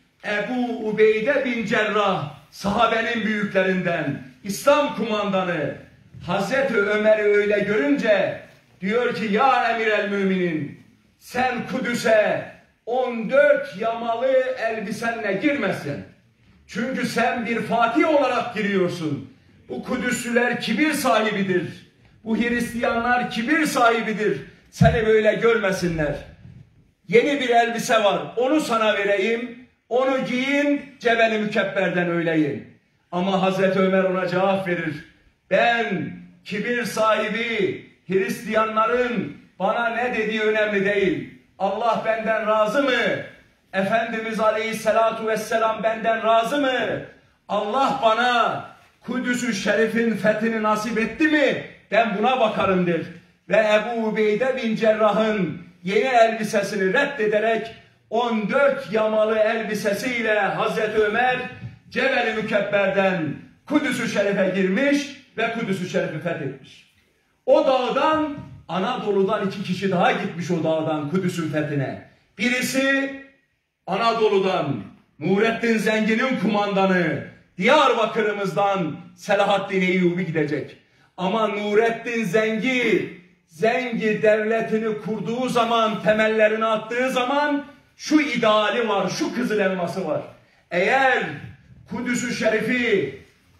Ebu Ubeyde bin Cerrah, sahabenin büyüklerinden, İslam kumandanı Hazreti Ömer'i öyle görünce diyor ki ya emir el müminin, sen Kudüs'e on dört yamalı elbisenle girmezsin. Çünkü sen bir fatih olarak giriyorsun. Bu Kudüslüler kibir sahibidir. Bu Hristiyanlar kibir sahibidir. Seni böyle görmesinler. Yeni bir elbise var. Onu sana vereyim. Onu giyin. Cebel-i Mükebber'den öyleyin. Ama Hazreti Ömer ona cevap verir. Ben kibir sahibi Hristiyanların bana ne dediği önemli değil. Allah benden razı mı? Efendimiz Aleyhisselatu Vesselam benden razı mı? Allah bana Kudüs-ü Şerif'in fethini nasip etti mi? Ben buna bakarım der. Ve Ebu Ubeyde bin Cerrah'ın yeni elbisesini reddederek on dört yamalı elbisesiyle Hazreti Ömer Cebel-i Mükebber'den Kudüs-ü Şerif'e girmiş ve Kudüs-ü Şerif'i fethetmiş. O dağdan Anadolu'dan iki kişi daha gitmiş o dağdan Kudüs'ün fethine. Birisi Anadolu'dan Nurettin Zengi'nin kumandanı Diyarbakır'ımızdan Selahaddin Eyyubi gidecek. Ama Nurettin Zengi, Zengi devletini kurduğu zaman, temellerini attığı zaman şu ideali var, şu kızıl elması var. Eğer Kudüs-ü Şerif'i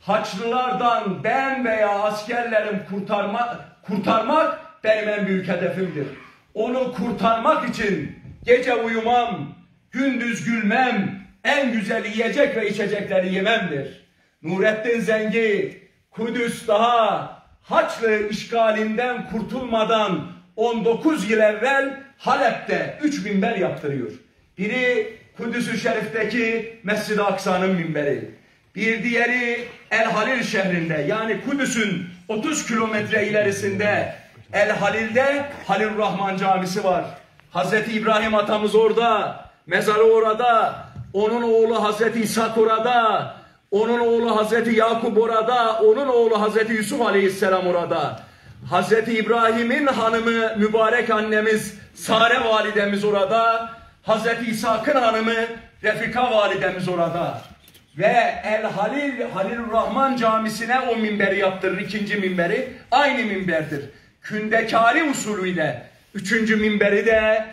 Haçlılardan ben veya askerlerim kurtarma, kurtarmak benim en büyük hedefimdir. Onu kurtarmak için gece uyumam, gündüz gülmem, en güzel yiyecek ve içecekleri yememdir. Nurettin Zengi, Kudüs daha Haçlı işgalinden kurtulmadan on dokuz yıl evvel Halep'te üç minber yaptırıyor. Biri Kudüs-ü Şerif'teki Mescid-i Aksa'nın minberi. Bir diğeri El Halil şehrinde, yani Kudüs'ün otuz kilometre ilerisinde El Halil'de Halil Rahman Camisi var. Hazreti İbrahim atamız orada, mezarı orada, onun oğlu Hazreti İshak orada, onun oğlu Hazreti Yakup orada, onun oğlu Hazreti Yusuf Aleyhisselam orada. Hazreti İbrahim'in hanımı mübarek annemiz Sare validemiz orada, Hazreti İshak'ın hanımı Refika validemiz orada. Ve El Halil, Halil Rahman Camisi'ne o minberi yaptırır, ikinci minberi aynı minberdir. Kündekari usulüyle üçüncü minberi de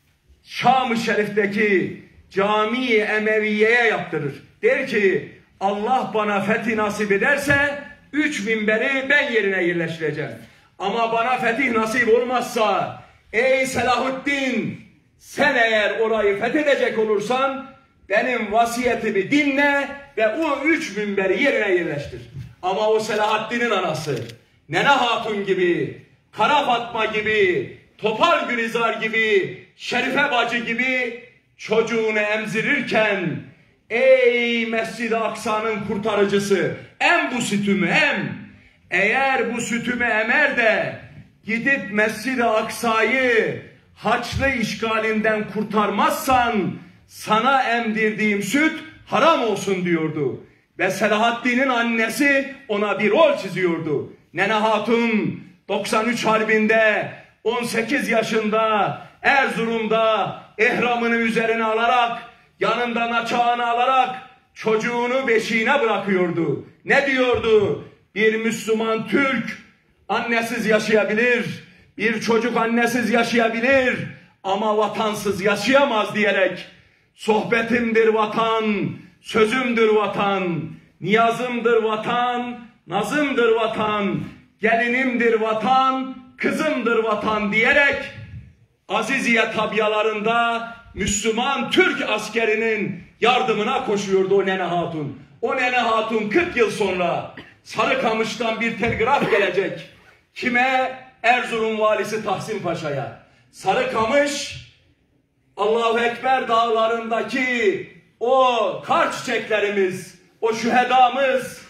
Şam-ı Şerif'teki Cami-i Emeviye'ye yaptırır. Der ki Allah bana fethi nasip ederse üç minberi ben yerine yerleştireceğim. Ama bana fetih nasip olmazsa ey Selahuddin, sen eğer orayı fethedecek olursan benim vasiyetimi dinle ve o üç minberi yerine yerleştir. Ama o Selahaddin'in anası Nene Hatun gibi, Kara Fatma gibi, Topal Gülizar gibi, Şerife Bacı gibi çocuğunu emzirirken ey Mescid-i Aksa'nın kurtarıcısı, em bu sütümü em, eğer bu sütümü emer de gidip Mescid-i Aksa'yı Haçlı işgalinden kurtarmazsan sana emdirdiğim süt haram olsun diyordu. Ve Selahaddin'in annesi ona bir rol çiziyordu. Nene Hatun doksan üç Harbi'nde on sekiz yaşında Erzurum'da ehramını üzerine alarak, yanından açağını alarak çocuğunu beşiğine bırakıyordu. Ne diyordu? Bir Müslüman Türk annesiz yaşayabilir, bir çocuk annesiz yaşayabilir ama vatansız yaşayamaz diyerek sohbetimdir vatan, sözümdür vatan, niyazımdır vatan, nazımdır vatan, gelinimdir vatan, kızımdır vatan diyerek Aziziye tabyalarında Müslüman Türk askerinin yardımına koşuyordu o Nene Hatun. O Nene Hatun kırk yıl sonra Sarıkamış'tan bir telgraf gelecek. Kime? Erzurum valisi Tahsin Paşa'ya. Sarıkamış, Allahu Ekber dağlarındaki o kar çiçeklerimiz, o şühedamız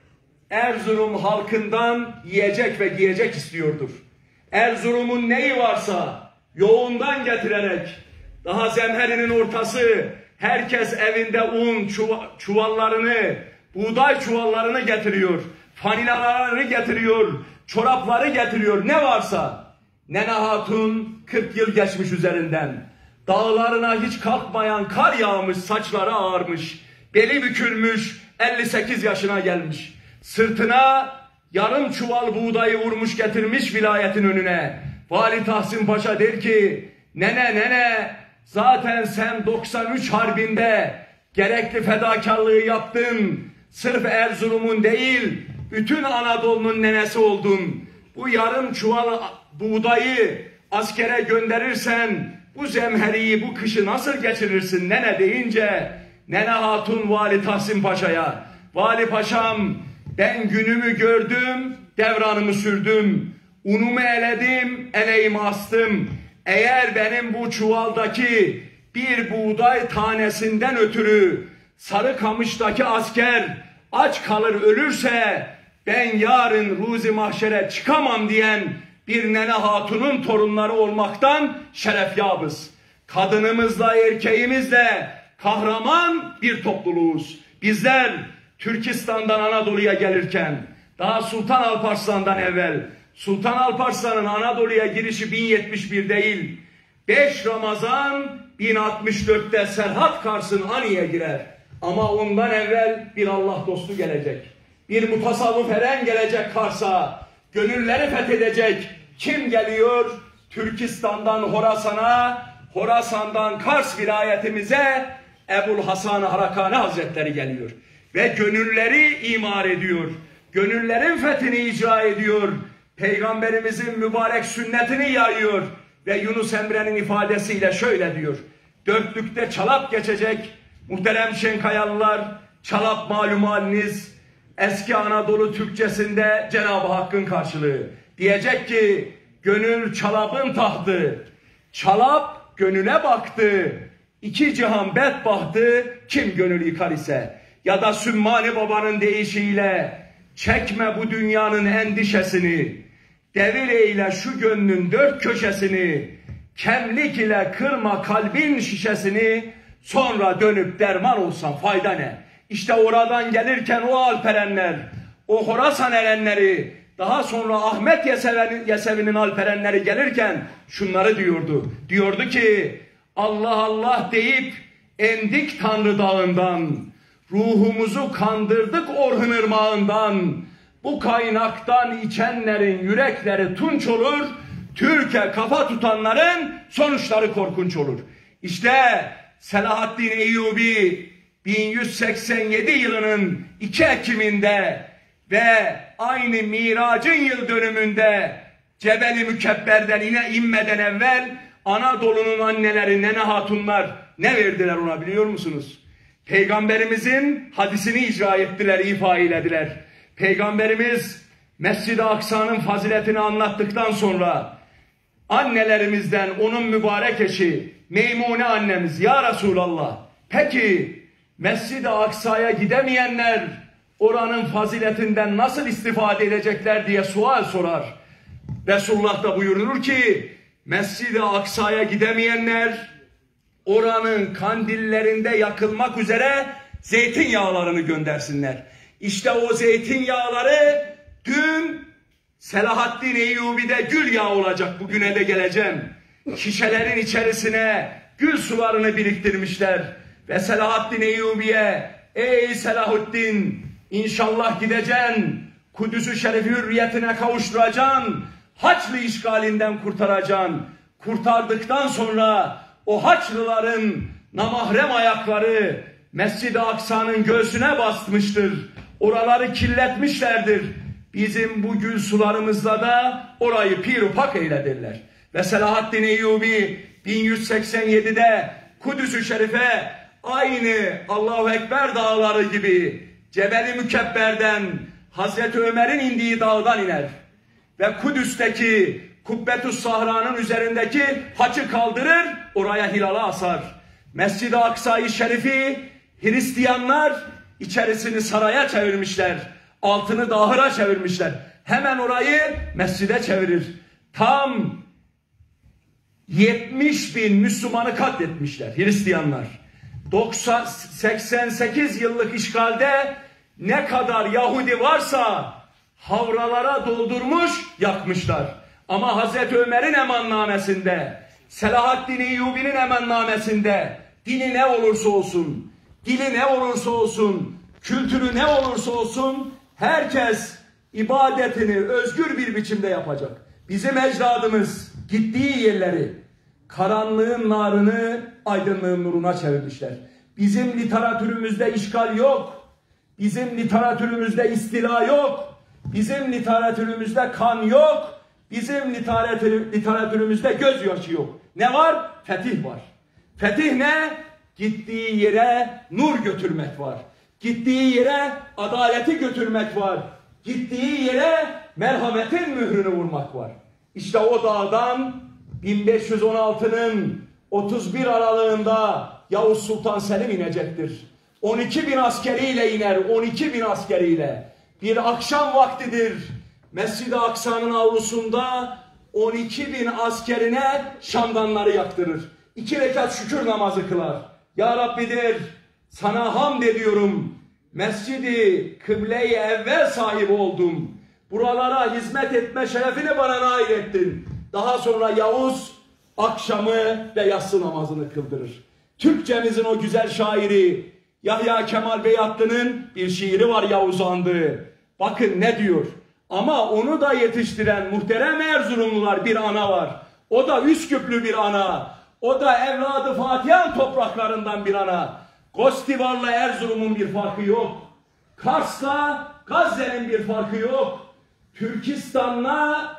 Erzurum halkından yiyecek ve giyecek istiyordur. Erzurum'un neyi varsa yoğundan getirerek, daha zemherinin ortası, herkes evinde un çuvallarını, buğday çuvallarını getiriyor, fanilalarını getiriyor, çorapları getiriyor, ne varsa. Nene Hatun kırk yıl geçmiş üzerinden. Dağlarına hiç kalkmayan kar yağmış, saçları ağarmış, beli bükülmüş, elli sekiz yaşına gelmiş. Sırtına yarım çuval buğdayı vurmuş getirmiş vilayetin önüne. Vali Tahsin Paşa der ki, nene nene zaten sen doksan üç Harbi'nde gerekli fedakarlığı yaptın. Sırf Erzurum'un değil, bütün Anadolu'nun nenesi oldun. Bu yarım çuval buğdayı askere gönderirsen bu zemheriyi, bu kışı nasıl geçirirsin nene deyince Nene Hatun Vali Tahsin Paşa'ya, Vali Paşam ben günümü gördüm, devranımı sürdüm, unumu eledim, eleğimi astım. Eğer benim bu çuvaldaki bir buğday tanesinden ötürü Sarıkamış'taki asker aç kalır ölürse ben yarın ruzi mahşere çıkamam diyen bir Nene Hatun'un torunları olmaktan şerefyabız. Kadınımızla erkeğimizle kahraman bir topluluğuz. Bizler Türkistan'dan Anadolu'ya gelirken daha Sultan Alparslan'dan evvel, Sultan Alparslan'ın Anadolu'ya girişi bin yetmiş bir değil, beş Ramazan bin altmış dörtte Serhat Kars'ın Ani'ye girer. Ama ondan evvel bir Allah dostu gelecek. Bir mutasavvıf eren gelecek Kars'a. Gönülleri fethedecek. Kim geliyor? Türkistan'dan Horasan'a, Horasan'dan Kars vilayetimize Ebul Hasan Harakani Hazretleri geliyor. Ve gönülleri imar ediyor. Gönüllerin fethini icra ediyor. Peygamberimizin mübarek sünnetini yayıyor. Ve Yunus Emre'nin ifadesiyle şöyle diyor. Dörtlükte çalap geçecek muhterem Şenkayalılar, çalap malum haliniz, eski Anadolu Türkçesinde Cenab-ı Hakk'ın karşılığı. Diyecek ki gönül çalapın tahtı, çalap gönüle baktı, iki cihan bedbahtı kim gönül yıkar ise. ya da Sümmani Baba'nın deyişiyle çekme bu dünyanın endişesini, devir eyle şu gönlün dört köşesini, kemlik ile kırma kalbin şişesini, sonra dönüp derman olsan fayda ne? İşte oradan gelirken o Alperenler, o Horasan erenleri, daha sonra Ahmet Yesevi'nin Yesevi'nin Alperenleri gelirken şunları diyordu. Diyordu ki Allah Allah deyip endik Tanrı dağından, ruhumuzu kandırdık Orhun ırmağından, bu kaynaktan içenlerin yürekleri tunç olur, Türkiye kafa tutanların sonuçları korkunç olur. İşte Selahaddin Eyyubi bin yüz seksen yedi yılının iki Ekim'inde ve aynı Miracın yıl dönümünde Cebeli Mükebber'den yine inmeden evvel Anadolu'nun anneleri, nene hatunlar ne verdiler ona biliyor musunuz? Peygamberimizin hadisini icra ettiler, ifa eylediler. Peygamberimiz Mescid-i Aksa'nın faziletini anlattıktan sonra annelerimizden onun mübarek eşi Meymune annemiz, ya Resulallah, peki Mescid-i Aksa'ya gidemeyenler oranın faziletinden nasıl istifade edecekler diye sual sorar. Resulullah da buyurur ki Mescid-i Aksa'ya gidemeyenler oranın kandillerinde yakılmak üzere zeytinyağlarını göndersinler. İşte o zeytinyağları dün Selahaddin Eyyubi'de gül yağı olacak, bugüne de geleceğim. Şişelerin içerisine gül sularını biriktirmişler ve Selahaddin Eyyubi'ye ey Selahaddin, İnşallah gideceksin, Kudüs-ü Şerif'i hürriyetine kavuşturacaksın, Haçlı işgalinden kurtaracaksın. Kurtardıktan sonra o Haçlıların namahrem ayakları Mescid-i Aksa'nın göğsüne basmıştır. Oraları kirletmişlerdir. Bizim bu gül sularımızla da orayı pirupak eylederler. Ve Selahaddin Eyyubi bin yüz seksen yedide Kudüs-ü Şerif'e aynı Allahu Ekber dağları gibi Cebeli Mükebber'den Hazreti Ömer'in indiği dağdan iner. Ve Kudüs'teki Kubbetü's Sahra'nın üzerindeki haçı kaldırır, oraya hilala asar. Mescid-i Aksa-i Şerif'i Hristiyanlar içerisini saraya çevirmişler. Altını dahıra çevirmişler. Hemen orayı mescide çevirir. Tam yetmiş bin Müslümanı katletmişler Hristiyanlar. doksan, seksen sekiz yıllık işgalde ne kadar Yahudi varsa havralara doldurmuş, yakmışlar. Ama Hazreti Ömer'in emannamesinde, Selahaddin Eyyubi'nin emannamesinde dini ne olursa olsun, dili ne olursa olsun, kültürü ne olursa olsun herkes ibadetini özgür bir biçimde yapacak. Bizim ecdadımız gittiği yerleri karanlığın narını aydınlığın nuruna çevirmişler. Bizim literatürümüzde işgal yok. Bizim literatürümüzde istila yok. Bizim literatürümüzde kan yok. Bizim literatür, literatürümüzde gözyaşı yok. Ne var? Fetih var. Fetih ne? Gittiği yere nur götürmek var. Gittiği yere adaleti götürmek var. Gittiği yere merhametin mührünü vurmak var. İşte o dağdan bin beş yüz on altının otuz bir aralığında Yavuz Sultan Selim inecektir. on iki bin askeriyle iner, on iki bin askeriyle. Bir akşam vaktidir. Mescid-i Aksa'nın avlusunda on iki bin askerine şamdanları yaktırır. İki rekat şükür namazı kılar. Ya Rabbidir, sana hamd ediyorum. Mescid-i Kıble-i Evvel sahibi oldum. Buralara hizmet etme şerefini bana nail ettin. Daha sonra Yavuz akşamı ve yatsı namazını kıldırır. Türkçemizin o güzel şairi Yahya Kemal Beyatlı'nın bir şiiri var Yavuz andığı. Bakın ne diyor. Ama onu da yetiştiren muhterem Erzurumlular bir ana var. O da Üsküplü bir ana. O da evladı Fatihan topraklarından bir ana. Gostivar'la Erzurum'un bir farkı yok. Kars'la Gazze'nin bir farkı yok. Türkistan'la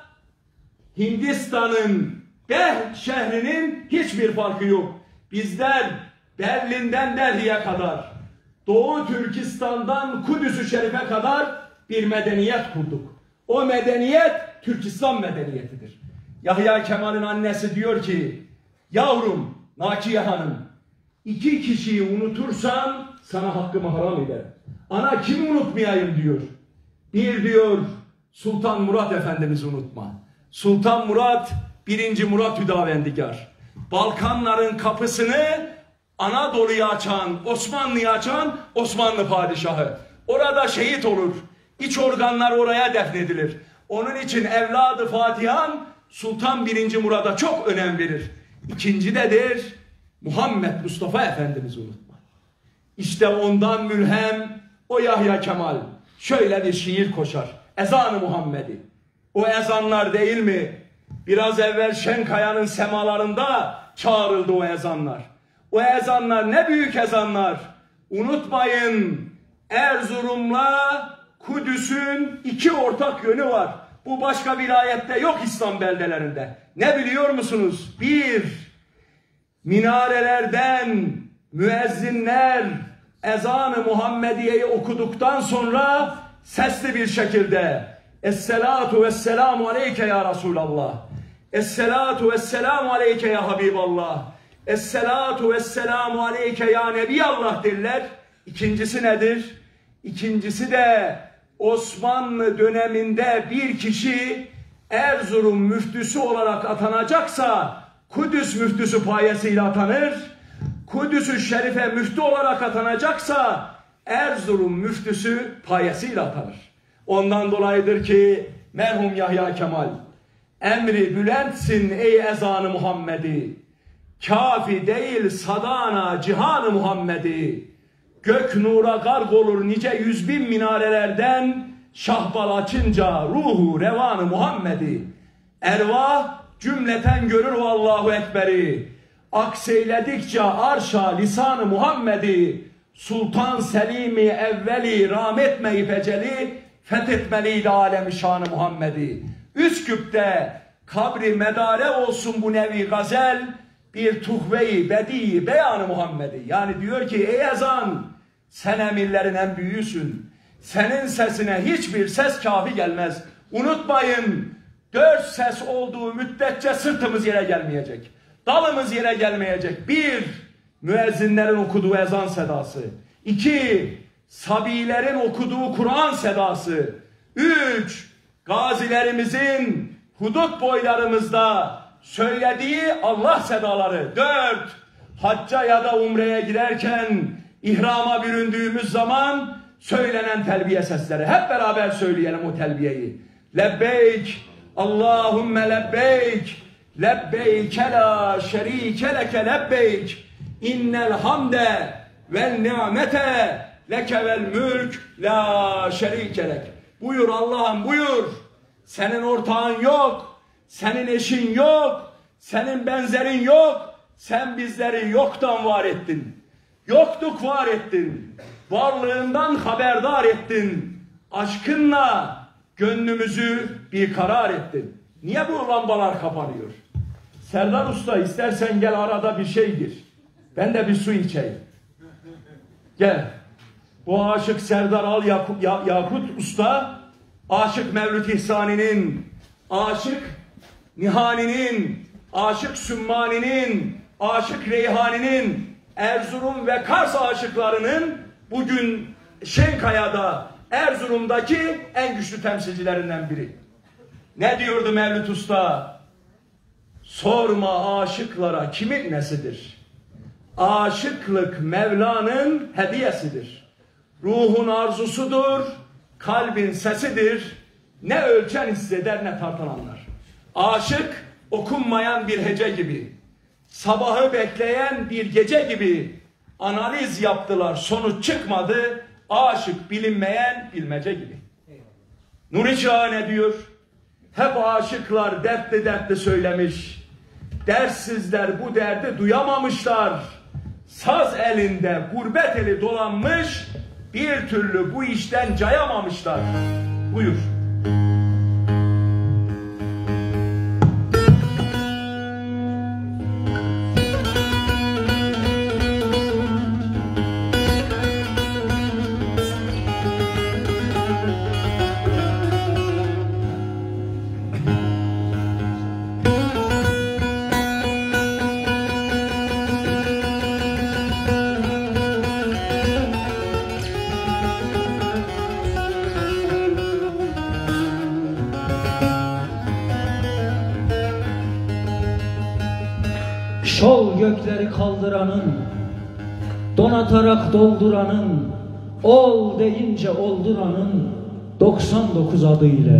Hindistan'ın Deh şehrinin hiçbir farkı yok. Bizler Berlin'den Delhi'ye kadar, Doğu Türkistan'dan Kudüs-ü Şerif'e kadar bir medeniyet kurduk. O medeniyet Türkistan medeniyetidir. Yahya Kemal'in annesi diyor ki, yavrum Nakiye Hanım, İki kişiyi unutursan sana hakkımı haram ederim. Ana kimi unutmayayım diyor. Bir diyor Sultan Murat Efendimiz'i unutma. Sultan Murat birinci Murat Hüdavendigar. Balkanların kapısını Anadolu'ya açan, Osmanlı'ya açan Osmanlı padişahı. Orada şehit olur. İç organlar oraya defnedilir. Onun için evladı Fatihan Sultan birinci Murat'a çok önem verir. İkinci dedir Muhammed Mustafa Efendimiz'i unutma. İşte ondan mülhem o Yahya Kemal şöyle bir şiir koşar. Ezan-ı Muhammed'i. O ezanlar değil mi? Biraz evvel Şenkaya'nın semalarında çağrıldı o ezanlar. O ezanlar ne büyük ezanlar. Unutmayın Erzurum'la Kudüs'ün iki ortak yönü var. Bu başka vilayette yok İslam beldelerinde. Ne biliyor musunuz? Bir, minarelerden müezzinler ezan-ı Muhammediye'yi okuduktan sonra sesli bir şekilde Esselatu vesselamu aleyke ya Resulallah. Esselatu vesselamu aleyke ya Habiballah. Esselatu vesselamu aleyke ya Nebiyallah derler. İkincisi nedir? İkincisi de Osmanlı döneminde bir kişi Erzurum müftüsü olarak atanacaksa Kudüs müftüsü payesiyle atanır. Kudüs-ü Şerife müftü olarak atanacaksa Erzurum müftüsü payesiyle atanır. Ondan dolayıdır ki merhum Yahya Kemal emri bülentsin ey ezanı Muhammed'i, kafi değil sadana cihanı Muhammed'i, gök nura garg olur nice yüz bin minarelerden, şahbal açınca ruhu revanı Muhammed'i, ervah cümleten görür o Allahu Ekber'i, akseyledikçe arşa lisanı Muhammed'i, Sultan Selim'i evveli rahmetmeyip eceli, fethetmeliydi alemi şanı Muhammed'i. Üsküp'te kabri medare olsun bu nevi gazel, bir tuhve-i bedi beyanı Muhammed'i. Yani diyor ki ey ezan, sen emirlerin en büyüğüsün. Senin sesine hiçbir ses kafi gelmez. Unutmayın, dört ses olduğu müddetçe sırtımız yere gelmeyecek. Dalımız yere gelmeyecek. Bir, müezzinlerin okuduğu ezan sedası. İki, sabilerin okuduğu Kur'an sedası. Üç, gazilerimizin hudut boylarımızda söylediği Allah sedaları. Dört, hacca ya da umreye giderken ihrama büründüğümüz zaman söylenen telbiye sesleri. Hep beraber söyleyelim o telbiyeyi. Lebbeyk, Allahümme lebbeyk, lebbeyke la şerike leke lebbeyk, innel hamde vel ni'mete leke vel mülk la şerike lek. Buyur Allah'ım buyur. Senin ortağın yok. Senin eşin yok. Senin benzerin yok. Sen bizleri yoktan var ettin. Yokluk var ettin. Varlığından haberdar ettin. Aşkınla gönlümüzü bir karar ettin. Niye bu lambalar kapanıyor? Serdar Usta istersen gel arada bir şey gir. Ben de bir su içeyim. Gel. Bu aşık Serdar Al Yakut, ya, Yakut Usta, aşık Mevlüt İhsani'nin, aşık Nihani'nin, aşık Sümmani'nin, aşık Reyhani'nin, Erzurum ve Kars aşıklarının bugün Şenkaya'da, Erzurum'daki en güçlü temsilcilerinden biri. Ne diyordu Mevlüt Usta? Sorma aşıklara kimin nesidir? Aşıklık Mevla'nın hediyesidir. Ruhun arzusudur, kalbin sesidir. Ne ölçen hisseder ne tartan anlar. Aşık okunmayan bir hece gibi, sabahı bekleyen bir gece gibi analiz yaptılar, sonuç çıkmadı. Aşık bilinmeyen bilmece gibi. Nuri Çağ ne diyor? Hep aşıklar dertli dertli söylemiş. Dersizler bu derdi duyamamışlar. Saz elinde gurbet eli dolanmış. Bir türlü bu işten cayamamışlar. Buyur. Şol gökleri kaldıranın, donatarak dolduranın, ol deyince olduranın doksan dokuz adı ile.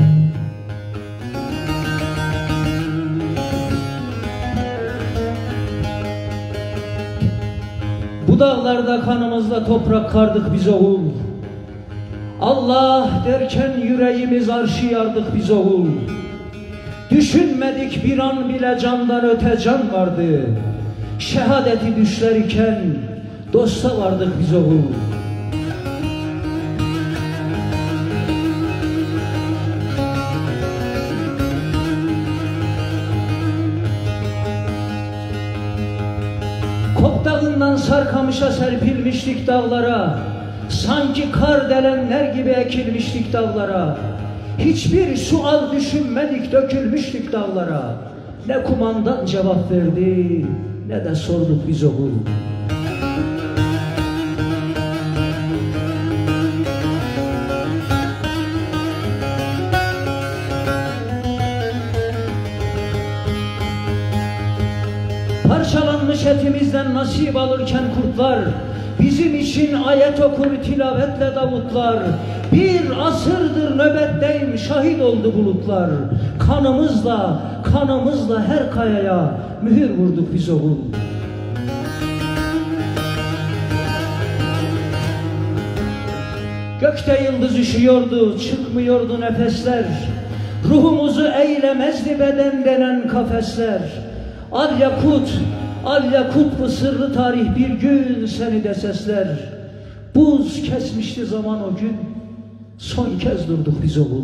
Bu dağlarda kanımızla toprak kardık biz oğul. Allah derken yüreğimiz arşı yardık biz oğul. Düşünmedik bir an bile candan öte can vardı. Şehadeti düşlerken dosta vardık biz oğul. Kop dağından Sarkamış'a serpilmiştik dağlara. Sanki kar delenler gibi ekilmiştik dağlara. Hiçbir sual düşünmedik, dökülmüştük dağlara. Ne kumandan cevap verdi, ne de sorduk biz oğul. Parçalanmış etimizden nasip alırken kurtlar, bizim için ayet okur tilavetle davutlar. Bir asırdır nöbetteyim, şahit oldu bulutlar. Kanımızla, kanımızla her kayaya mühür vurduk biz oğul. Gökte yıldız üşüyordu, çıkmıyordu nefesler. Ruhumuzu eylemezdi beden denen kafesler. Al yakut, al yakut bu sırrı tarih bir gün seni de sesler. Buz kesmişti zaman o gün, son kez durduk biz oğul.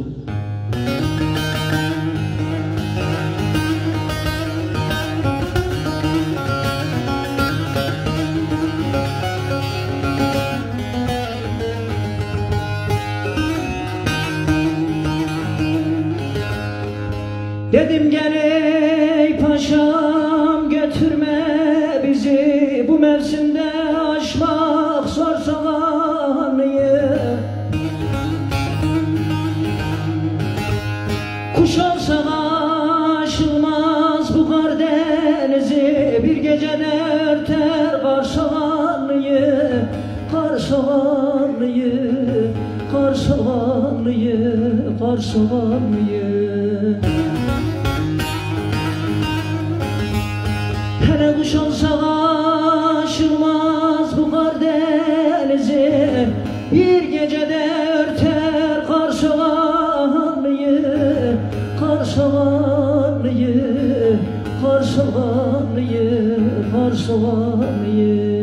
Dedim gel ey paşam götürme bizi, bu mevsimde aşmak zor savanıyı. Kuş olsa aşılmaz bu Karadeniz'i, bir gecede örter kar savanıyı. Kar savanıyı, kar savanıyı, kar savanıyı. Hele kuş olsa aşılmaz bu Karadeniz'i, bir gecede örter kar savanıyı. Kar savanıyı, kar savanıyı, kar savanıyı.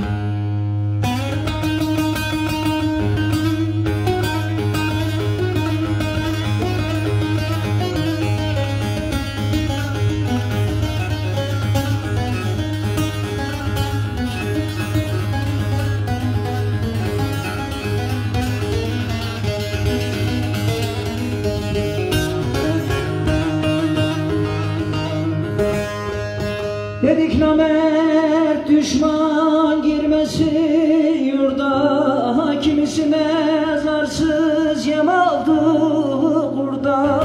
Dedik namert düşman girmesin yurda, kimisi mezarsız yem aldı burada.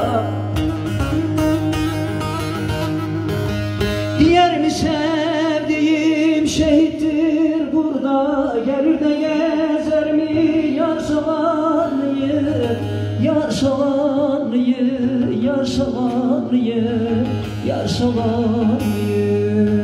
Diğer mi sevdiğim şehittir burada, gelir de gezer mi yar savanıyı. Yar savanıyı, yar savanıyı, yar savanıyı.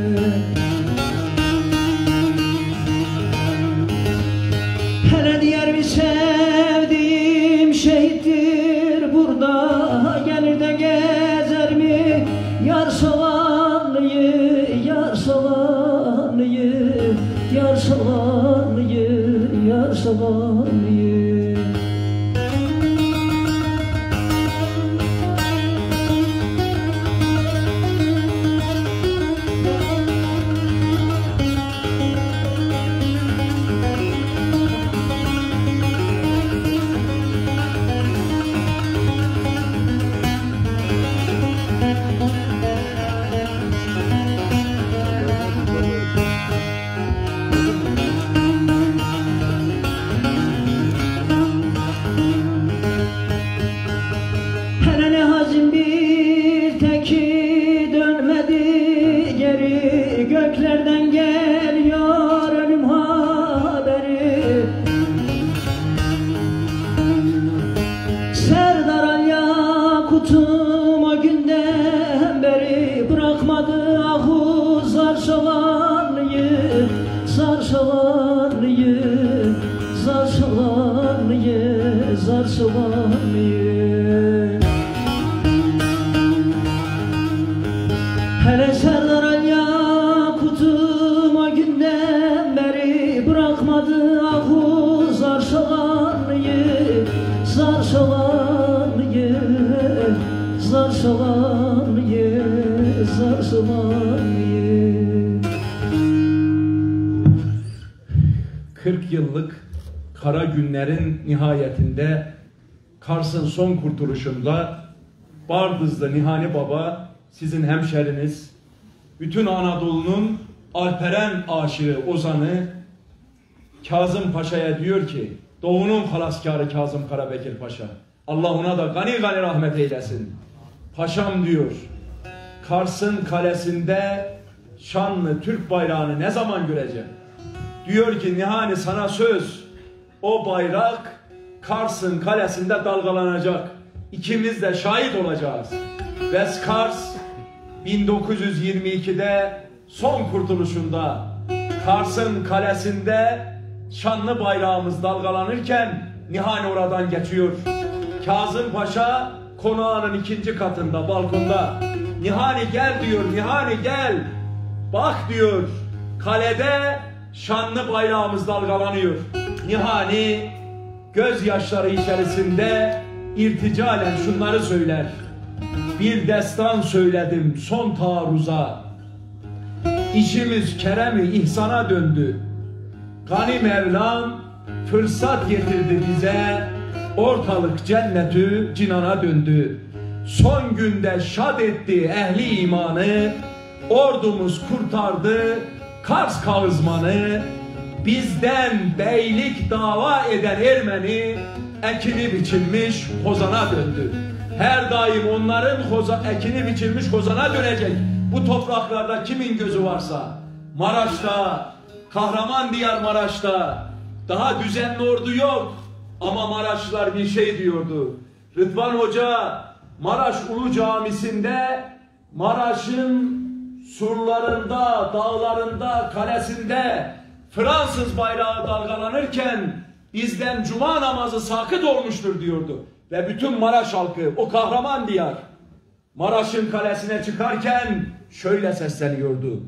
Hele diğer bir sevdiğim şehittir burada, gelir de gezer mi yar savanıyı. Yar savanıyı, yar savanıyı, yar savanıyı. sarsılanıyı, sarsılanıyı, sarsılanıyı, sarsılanıyı. Hele Serdar Yakut'uma günden beri bırakmadı ahu zarsalanıyı, zarsalanıyı, zarsalanıyı, zarsalanıyı. kırk yıllık kara günlerin nihayetinde Kars'ın son kurtuluşunda Bardızlı Nihani Baba sizin hemşeriniz, bütün Anadolu'nun alperen aşığı ozanı Kazım Paşa'ya diyor ki, Doğu'nun halaskarı Kazım Karabekir Paşa, Allah ona da gani gani rahmet eylesin. Paşam diyor, Kars'ın kalesinde şanlı Türk bayrağını ne zaman göreceğim? Diyor ki Nihani sana söz, o bayrak Kars'ın kalesinde dalgalanacak. İkimiz de şahit olacağız. Ve Kars bin dokuz yüz yirmi iki'de son kurtuluşunda Kars'ın kalesinde şanlı bayrağımız dalgalanırken Nihani oradan geçiyor. Kazım Paşa konağının ikinci katında balkonda, Nihani gel diyor, Nihani gel. Bak diyor, kalede şanlı bayrağımız dalgalanıyor. Nihani gözyaşları içerisinde irticalen şunları söyler. Bir destan söyledim son taarruza, İşimiz kerem-i ihsana döndü. Gani Mevlam fırsat getirdi bize, ortalık cennetü cinana döndü. Son günde şad etti ehli imanı, ordumuz kurtardı Kars Kağızmanı. Bizden beylik dava eden Ermeni ekini biçilmiş hozana döndü. Her daim onların hoza, ekini biçilmiş hozana dönecek. Bu topraklarda kimin gözü varsa, Maraş'ta, kahraman diyar Maraş'ta daha düzenli ordu yok. Ama Maraşlılar bir şey diyordu. Rıdvan Hoca Maraş Ulu Camisi'nde Maraş'ın surlarında, dağlarında, kalesinde Fransız bayrağı dalgalanırken bizden cuma namazı sakıt olmuştur diyordu. Ve bütün Maraş halkı, o kahraman diyar, Maraş'ın kalesine çıkarken şöyle sesleniyordu.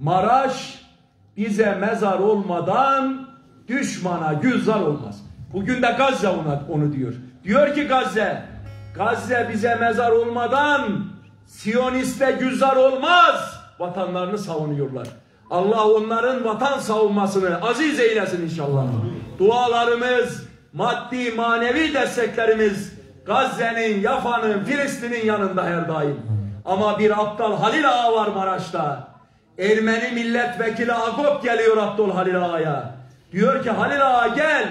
Maraş bize mezar olmadan düşmana gülzar olmaz. Bugün de Gazze ona, onu diyor. Diyor ki Gazze, Gazze bize mezar olmadan Siyoniste gülzar olmaz. Vatanlarını savunuyorlar. Allah onların vatan savunmasını aziz eylesin inşallah. Dualarımız, maddi manevi desteklerimiz Gazze'nin, Yafa'nın, Filistin'in yanında her daim. Ama bir aptal Halil Ağa var Maraş'ta. Ermeni milletvekili Agop geliyor aptal Halil Ağa'ya. Diyor ki Halil Ağa gel,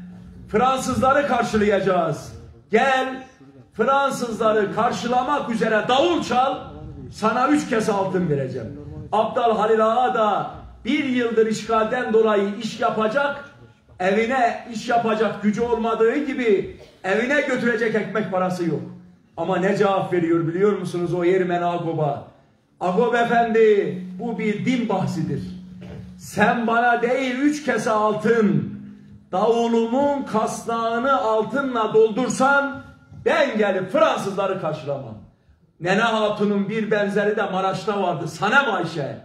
Fransızları karşılayacağız. Gel, Fransızları karşılamak üzere davul çal, sana üç kese altın vereceğim. Aptal Halil Ağa da bir yıldır işgalden dolayı iş yapacak, evine iş yapacak gücü olmadığı gibi evine götürecek ekmek parası yok. Ama ne cevap veriyor biliyor musunuz o Ermeni Agop'a? Agop efendi, bu bir din bahsidir. Sen bana değil üç kese altın, davulumun kasnağını altınla doldursan ben gelip Fransızları karşılamam. Nene Hatun'un bir benzeri de Maraş'ta vardı. Sanem Ayşe.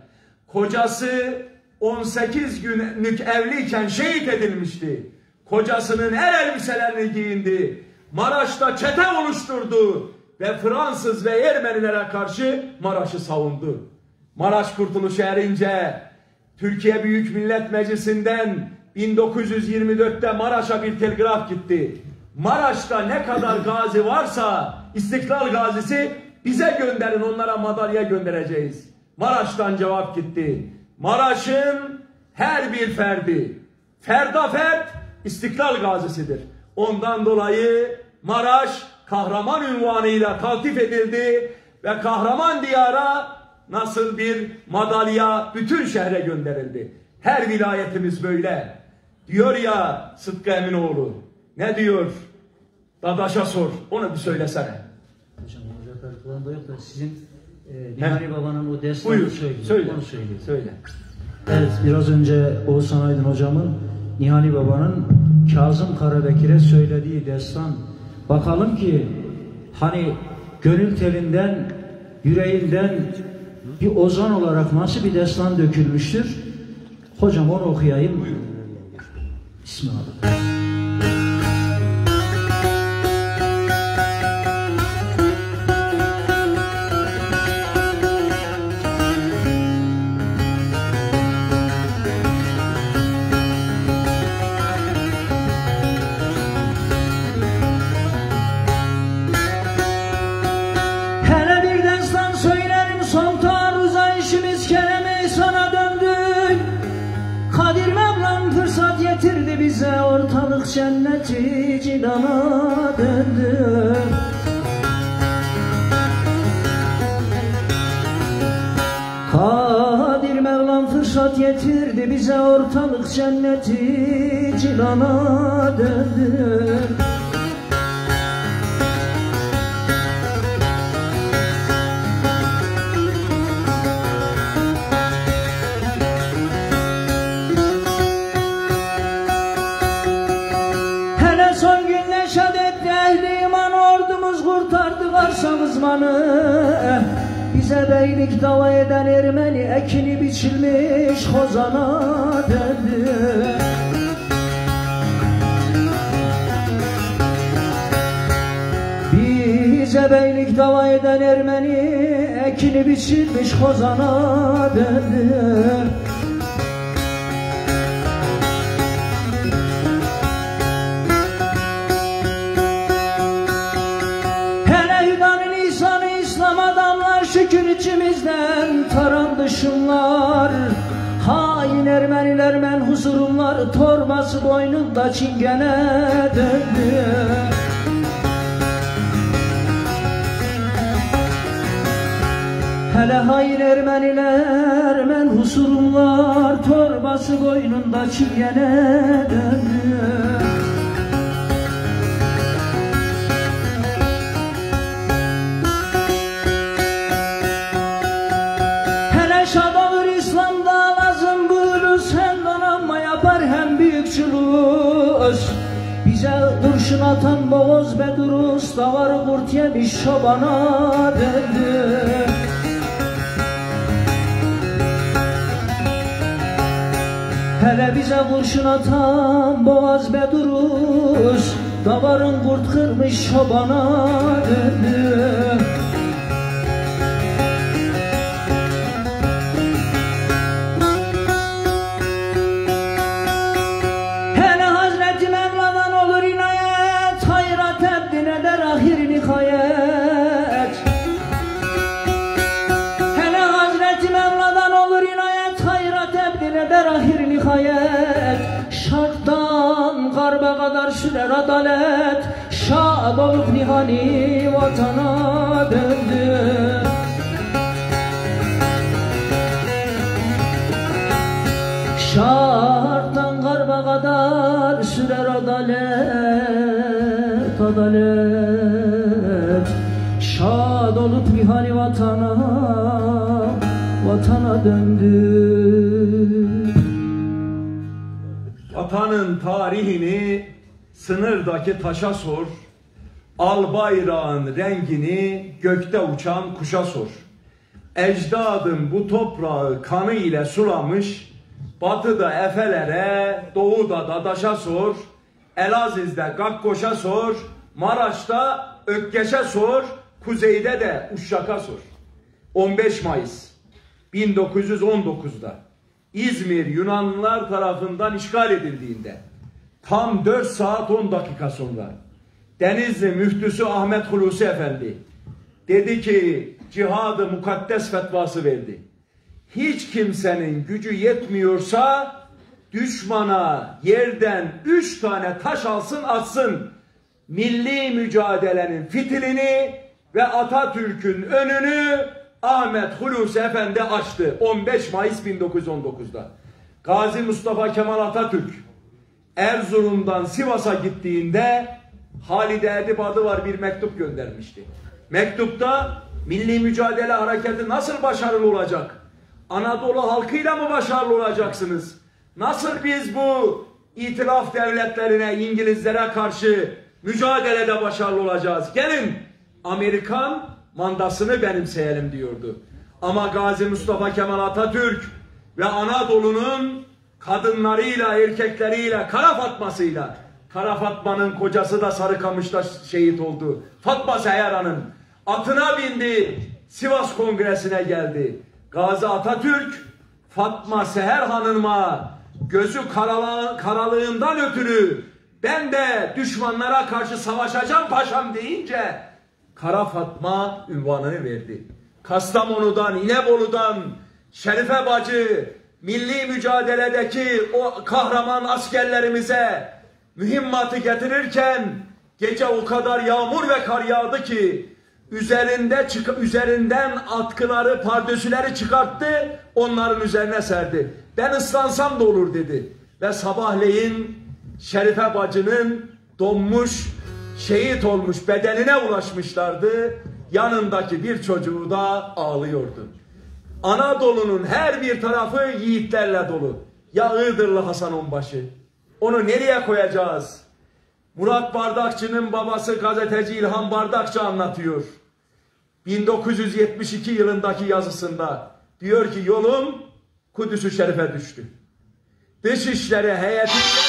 Kocası on sekiz günlük evliyken şehit edilmişti. Kocasının her elbiselerini giyindi. Maraş'ta çete oluşturdu. Ve Fransız ve Ermenilere karşı Maraş'ı savundu. Maraş kurtuluşu erince Türkiye Büyük Millet Meclisi'nden bin dokuz yüz yirmi dört'te Maraş'a bir telgraf gitti. Maraş'ta ne kadar gazi varsa İstiklal gazisi bize gönderin, onlara madalya göndereceğiz. Maraş'tan cevap gitti. Maraş'ın her bir ferdi, ferda fert İstiklal gazisidir. Ondan dolayı Maraş kahraman unvanıyla taltif edildi ve kahraman diyara nasıl bir madalya bütün şehre gönderildi. Her vilayetimiz böyle. Diyor ya Sıtkı Eminoğlu, ne diyor? Dadaş'a sor, onu bir söylesene. Hocam, hoca kartlarında yok da sizin Ee, Nihani Baba'nın o destanı Buyur, söyleyeyim. söyle, Onu söyleyeyim. söyle. Evet, biraz önce Oğuzhan Aydın hocamın Nihani Baba'nın Kazım Karabekir'e söylediği destan. Bakalım ki hani gönül telinden, yüreğinden bir ozan olarak nasıl bir destan dökülmüştür? Hocam onu okuyayım. Buyurun. Bismillah. Bize ortalık cenneti cinana döndü. Kadir Mevlam fırsat getirdi bize ortalık cenneti cinana döndü. Bize beylik dava eden Ermeni ekini biçilmiş hozana döndü. Bize beylik dava eden Ermeni ekini biçilmiş hozana döndü. Şükür içimizden tarandı şunlar. Hain Ermeniler menhuzurunlar, torbası boynunda çingene döndü. Hele hain Ermeniler menhuzurunlar, torbası boynunda çingene döndü. Bize kurşun atan boğaz Bedrus, davarı kurt yemiş şobana döndü. Hele bize kurşun atan boğaz Bedrus, davarın kurt kırmış şobana döndü. Şarttan garba kadar sürer adalet, şad olup nihani vatana döndü. Şarttan garba kadar sürer adalet, adalet, şad olup nihani vatana, vatana döndü. Vatanın tarihini sınırdaki taşa sor, al bayrağın rengini gökte uçan kuşa sor. Ecdadım bu toprağı kanı ile sulamış, batıda efelere, doğuda dadaşa sor, Elaziz'de Gakkoş'a sor, Maraş'ta Ökkeş'e sor, kuzeyde de Uşşak'a sor. on beş Mayıs bin dokuz yüz on dokuz'da İzmir Yunanlılar tarafından işgal edildiğinde tam dört saat on dakika sonra Denizli müftüsü Ahmet Hulusi Efendi dedi ki, cihadı mukaddes fetvası verdi. Hiç kimsenin gücü yetmiyorsa düşmana yerden üç tane taş alsın atsın. Milli mücadelenin fitilini ve Atatürk'ün önünü Ahmet Hulusi Efendi açtı on beş Mayıs bin dokuz yüz on dokuz'da. Gazi Mustafa Kemal Atatürk Erzurum'dan Sivas'a gittiğinde Halide Edip adı var bir mektup göndermişti. Mektupta milli mücadele hareketi nasıl başarılı olacak? Anadolu halkıyla mı başarılı olacaksınız? Nasıl biz bu itilaf devletlerine, İngilizlere karşı mücadelede başarılı olacağız? Gelin Amerikan mandasını benimseyelim diyordu. Ama Gazi Mustafa Kemal Atatürk ve Anadolu'nun kadınlarıyla, erkekleriyle, Kara Fatma'sıyla, Kara Fatma'nın kocası da Sarıkamış'ta şehit oldu. Fatma Seher Hanım atına bindi, Sivas Kongresi'ne geldi. Gazi Atatürk Fatma Seher Hanım'a gözü karala, karalığından ötürü ben de düşmanlara karşı savaşacağım paşam deyince Kara Fatma ünvanını verdi. Kastamonu'dan, İnebolu'dan Şerife bacı milli mücadeledeki o kahraman askerlerimize mühimmatı getirirken gece o kadar yağmur ve kar yağdı ki üzerinde üzerinden atkıları, pardösüleri çıkarttı, onların üzerine serdi. Ben ıslansam da olur dedi. Ve sabahleyin Şerife bacının donmuş, şehit olmuş bedenine ulaşmışlardı. Yanındaki bir çocuğu da ağlıyordu. Anadolu'nun her bir tarafı yiğitlerle dolu. Ya Iğdırlı Hasan Onbaşı. Onu nereye koyacağız? Murat Bardakçı'nın babası gazeteci İlhan Bardakçı anlatıyor. bin dokuz yüz yetmiş iki yılındaki yazısında diyor ki yolum Kudüs-ü Şerif'e düştü. Dışişleri heyetiyle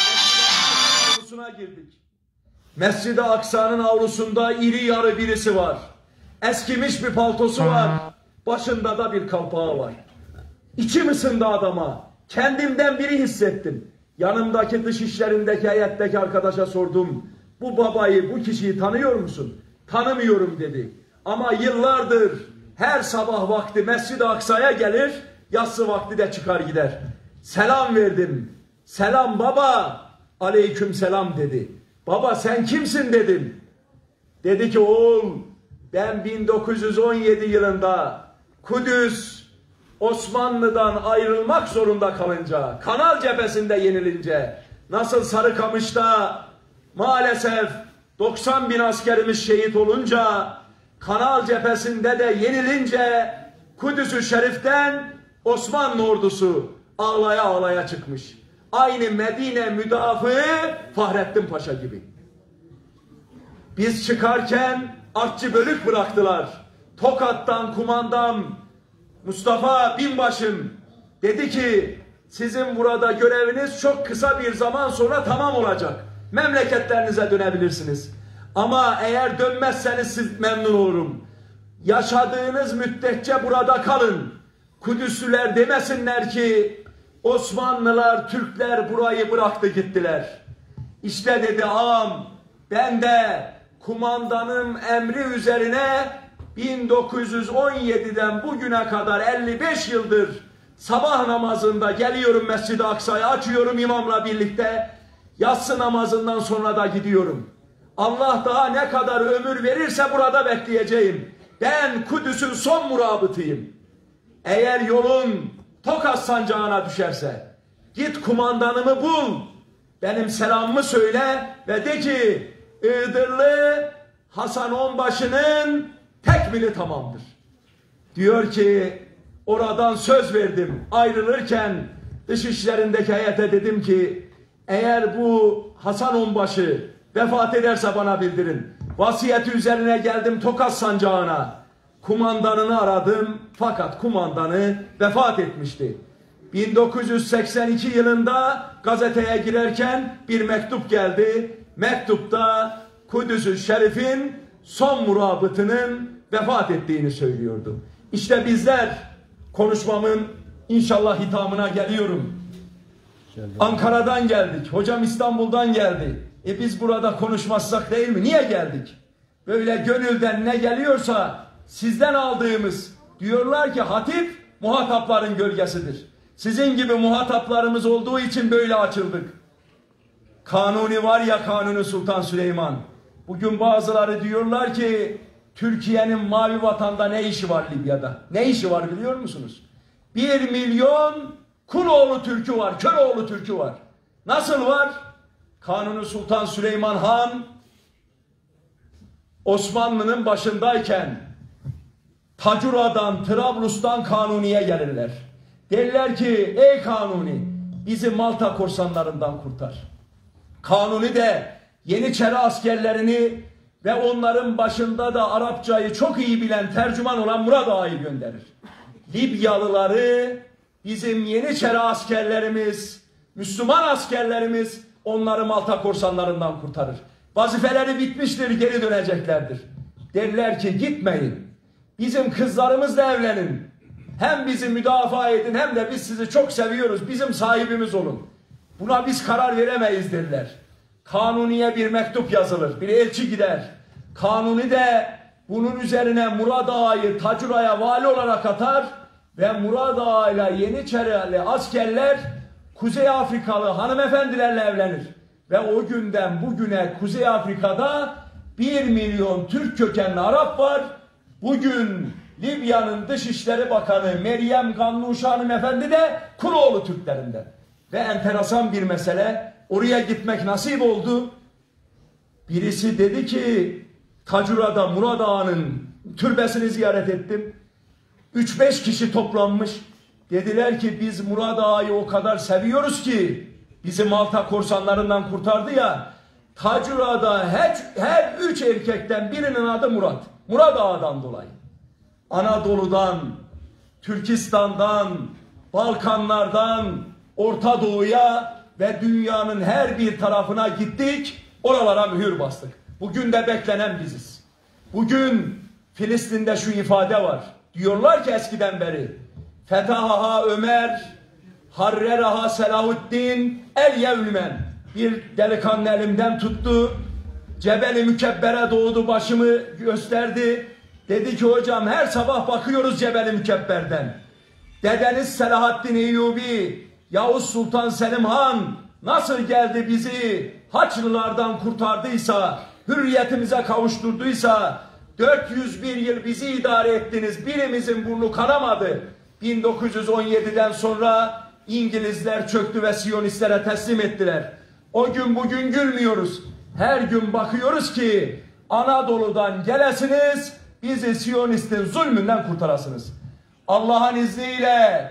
avlusuna girdik. Mescid-i Aksa'nın avlusunda iri yarı birisi var. Eskimiş bir paltosu var. Başında da bir kalpağı var. İçim ısındı adama. Kendimden biri hissettim. Yanımdaki dışişlerindeki heyetteki arkadaşa sordum. Bu babayı, bu kişiyi tanıyor musun? Tanımıyorum dedi. Ama yıllardır her sabah vakti Mescid-i Aksa'ya gelir, yatsı vakti de çıkar gider. Selam verdim. Selam baba. Aleyküm selam dedi. Baba sen kimsin dedim. Dedi ki oğul ben bin dokuz yüz on yedi yılında Kudüs Osmanlı'dan ayrılmak zorunda kalınca, Kanal cephesinde yenilince, nasıl Sarıkamış'ta maalesef doksan bin askerimiz şehit olunca, Kanal cephesinde de yenilince Kudüs-ü Şerif'ten Osmanlı ordusu ağlaya ağlaya çıkmış. Aynı Medine müdafığı Fahrettin Paşa gibi. Biz çıkarken artçı bölük bıraktılar. Tokat'tan kumandan Mustafa Binbaşım dedi ki sizin burada göreviniz çok kısa bir zaman sonra tamam olacak. Memleketlerinize dönebilirsiniz. Ama eğer dönmezseniz siz memnun olurum. Yaşadığınız müddetçe burada kalın. Kudüslüler demesinler ki Osmanlılar, Türkler burayı bıraktı gittiler. İşte dedi ağam ben de kumandanın emri üzerine bin dokuz yüz on yedi'den bugüne kadar elli beş yıldır sabah namazında geliyorum Mescid-i Aksa'ya açıyorum imamla birlikte. Yatsı namazından sonra da gidiyorum. Allah daha ne kadar ömür verirse burada bekleyeceğim. Ben Kudüs'ün son murabıtıyım. Eğer yolun Tokat sancağına düşerse git kumandanımı bul. Benim selamımı söyle ve de ki Iğdırlı Hasan Onbaşı'nın tekmili tamamdır. Diyor ki oradan söz verdim. Ayrılırken dışişlerindeki heyete dedim ki eğer bu Hasan Onbaşı vefat ederse bana bildirin. Vasiyeti üzerine geldim Tokat sancağına. Kumandanını aradım fakat kumandanı vefat etmişti. bin dokuz yüz seksen iki yılında gazeteye girerken bir mektup geldi. Mektupta Kudüs-ü Şerif'in son murabıtının vefat ettiğini söylüyordu. İşte bizler konuşmamın inşallah hitamına geliyorum. Ankara'dan geldik. Hocam İstanbul'dan geldi. E biz burada konuşmazsak değil mi? Niye geldik? Böyle gönülden ne geliyorsa sizden aldığımız diyorlar ki hatip muhatapların gölgesidir. Sizin gibi muhataplarımız olduğu için böyle açıldık. Kanuni var ya Kanuni Sultan Süleyman. Bugün bazıları diyorlar ki Türkiye'nin mavi vatanda ne işi var Libya'da? Ne işi var biliyor musunuz? Bir milyon Kuloğlu Türk'ü var, Köroğlu Türk'ü var. Nasıl var? Kanuni Sultan Süleyman Han Osmanlı'nın başındayken Tacura'dan, Trablus'tan Kanuni'ye gelirler. Derler ki ey Kanuni bizi Malta korsanlarından kurtar. Kanuni de Yeniçeri askerlerini ve onların başında da Arapçayı çok iyi bilen tercüman olan Murad Ağa'yı gönderir. Libyalıları bizim Yeniçeri askerlerimiz, Müslüman askerlerimiz onları Malta korsanlarından kurtarır. Vazifeleri bitmiştir, geri döneceklerdir. Derler ki gitmeyin. Bizim kızlarımızla evlenin. Hem bizi müdafaa edin hem de biz sizi çok seviyoruz. Bizim sahibimiz olun. Buna biz karar veremeyiz derler. Kanuni'ye bir mektup yazılır. Bir elçi gider. Kanuni de bunun üzerine Murad Ağa'yı Tacura'ya vali olarak atar ve Murad Ağa ile Yeniçerili askerler Kuzey Afrikalı hanımefendilerle evlenir. Ve o günden bugüne Kuzey Afrika'da bir milyon Türk kökenli Arap var. Bugün Libya'nın Dışişleri Bakanı Meryem Gannuşa hanımefendi de Kuloğlu Türklerinden. Ve enteresan bir mesele, oraya gitmek nasip oldu. Birisi dedi ki Tacura'da Murad Ağa'nın türbesini ziyaret ettim. üç beş kişi toplanmış. Dediler ki biz Murad Ağa'yı o kadar seviyoruz ki bizi Malta korsanlarından kurtardı ya. Tacura'da her, her üç erkekten birinin adı Murat. Murad Ağa'dan dolayı. Anadolu'dan, Türkistan'dan, Balkanlardan, Orta Doğu'ya ve dünyanın her bir tarafına gittik. Oralara mühür bastık. Bugün de beklenen biziz. Bugün Filistin'de şu ifade var. Diyorlar ki eskiden beri Fethaha Ömer, Harreraha Selahuddin, El Yevlümen. Bir delikanlı elimden tuttu. Cebeli Mükebber'e doğdu, başımı gösterdi. Dedi ki hocam her sabah bakıyoruz Cebeli Mükebber'den. Dedeniz Selahaddin Eyyubi, Yavuz Sultan Selim Han nasıl geldi bizi Haçlılardan kurtardıysa, hürriyetimize kavuşturduysa, dört yüz bir yıl bizi idare ettiniz, birimizin burnu kanamadı. bin dokuz yüz on yedi'den sonra İngilizler çöktü ve Siyonistlere teslim ettiler. O gün bugün gülmüyoruz. Her gün bakıyoruz ki Anadolu'dan gelesiniz, bizi Siyonistin zulmünden kurtarasınız. Allah'ın izniyle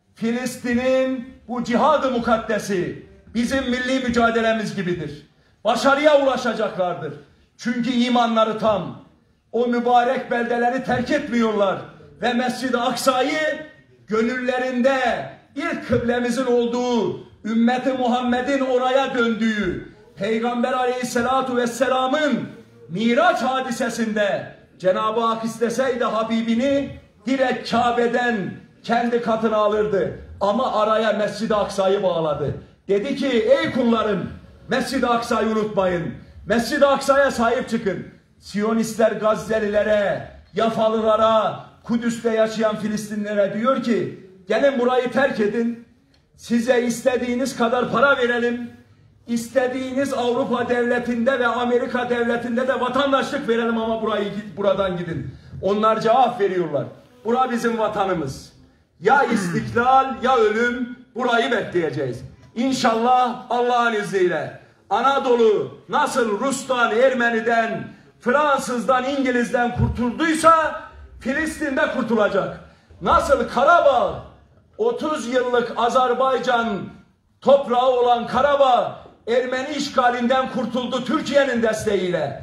Filistin'in bu cihadı mukaddesi bizim milli mücadelemiz gibidir. Başarıya ulaşacaklardır. Çünkü imanları tam. O mübarek beldeleri terk etmiyorlar. Ve Mescid-i Aksa'yı gönüllerinde ilk kıblemizin olduğu, ümmeti Muhammed'in oraya döndüğü, Peygamber Aleyhisselatu Vesselam'ın Miraç hadisesinde Cenab-ı Hak isteseydi Habibini direkt Kabe'den kendi katına alırdı. Ama araya Mescid-i Aksa'yı bağladı. Dedi ki ey kullarım Mescid-i Aksa'yı unutmayın. Mescid-i Aksa'ya sahip çıkın. Siyonistler Gazze'lilere, Yafalılara, Kudüs'te yaşayan Filistinlilere diyor ki gelin burayı terk edin. Size istediğiniz kadar para verelim. İstediğiniz Avrupa devletinde ve Amerika devletinde de vatandaşlık verelim ama burayı buradan gidin. Onlar cevap veriyorlar. Bura bizim vatanımız. Ya istiklal ya ölüm, burayı bekleyeceğiz. İnşallah Allah'ın izniyle Anadolu nasıl Rus'tan, Ermeni'den, Fransız'dan, İngiliz'den kurtulduysa Filistin'de kurtulacak. Nasıl Karabağ otuz yıllık Azerbaycan toprağı olan Karabağ Ermeni işgalinden kurtuldu Türkiye'nin desteğiyle.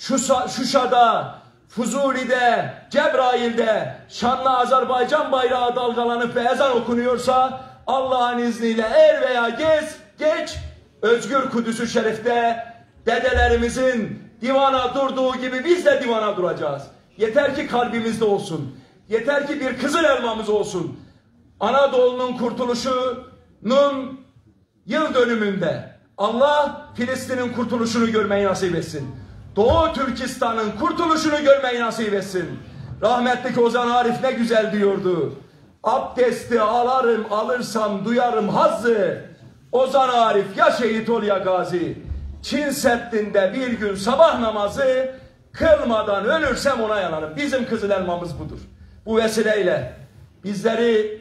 Şuşa'da, Fuzuli'de, Cebrail'de şanlı Azerbaycan bayrağı dalgalanıp ve ezan okunuyorsa Allah'ın izniyle er veya gez, geç özgür Kudüs-ü Şerif'te dedelerimizin divana durduğu gibi biz de divana duracağız. Yeter ki kalbimizde olsun. Yeter ki bir kızıl elmamız olsun. Anadolu'nun kurtuluşunun yıl dönümünde Allah Filistin'in kurtuluşunu görmeyi nasip etsin. Doğu Türkistan'ın kurtuluşunu görmeyi nasip etsin. Rahmetli Ozan Arif ne güzel diyordu. Abdesti alarım alırsam duyarım hazzı. Ozan Arif ya şehit ol ya gazi. Çin Seddi'nde bir gün sabah namazı kılmadan ölürsem ona yanarım. Bizim kızıl elmamız budur. Bu vesileyle bizleri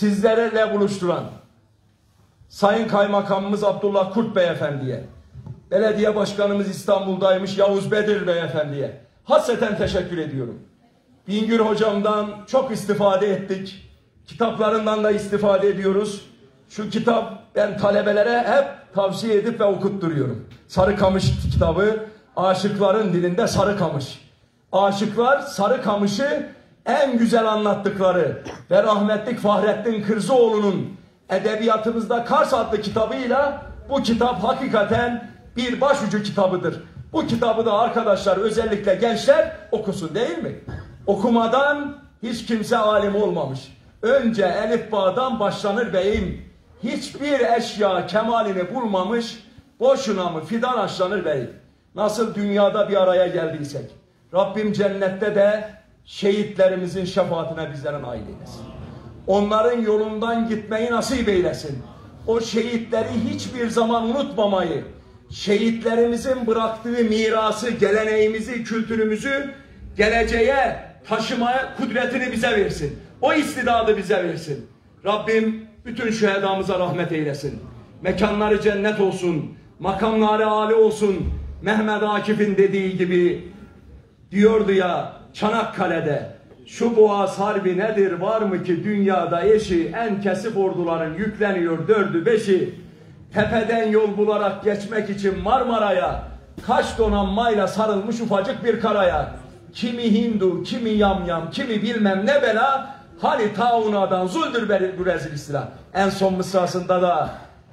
sizlerle buluşturan Sayın Kaymakamımız Abdullah Kurt Beyefendi'ye, Belediye başkanımız İstanbul'daymış Yavuz Bedir Beyefendi'ye hasreten teşekkür ediyorum. Bingöl hocamdan çok istifade ettik. Kitaplarından da istifade ediyoruz. Şu kitap ben talebelere hep tavsiye edip ve okutturuyorum. Sarıkamış kitabı, aşıkların dilinde Sarıkamış. Aşıklar Sarıkamış'ı en güzel anlattıkları ve rahmetlik Fahrettin Kırzıoğlu'nun Edebiyatımızda Kars adlı kitabıyla bu kitap hakikaten bir başucu kitabıdır. Bu kitabı da arkadaşlar, özellikle gençler okusun, değil mi? Okumadan hiç kimse alim olmamış. Önce elifbadan başlanır beyim. Hiçbir eşya kemalini bulmamış, boşuna mı fidan açlanır beyim. Nasıl dünyada bir araya geldiysek, Rabbim cennette de şehitlerimizin şefaatine bizlere nail eylesin. Onların yolundan gitmeyi nasip eylesin. O şehitleri hiçbir zaman unutmamayı, şehitlerimizin bıraktığı mirası, geleneğimizi, kültürümüzü geleceğe taşımaya kudretini bize versin. O istidadı bize versin. Rabbim bütün şühedamıza rahmet eylesin. Mekanları cennet olsun, makamları âli olsun. Mehmet Akif'in dediği gibi diyordu ya Çanakkale'de, şu boğaz harbi nedir, var mı ki dünyada eşi, en kesif orduların yükleniyor dördü beşi. Tepeden yol bularak geçmek için Marmara'ya, kaç donanmayla sarılmış ufacık bir karaya. Kimi Hindu, kimi yamyam, kimi bilmem ne bela, hani Taunadan zuldür bu rezil istila. En son mısrasında da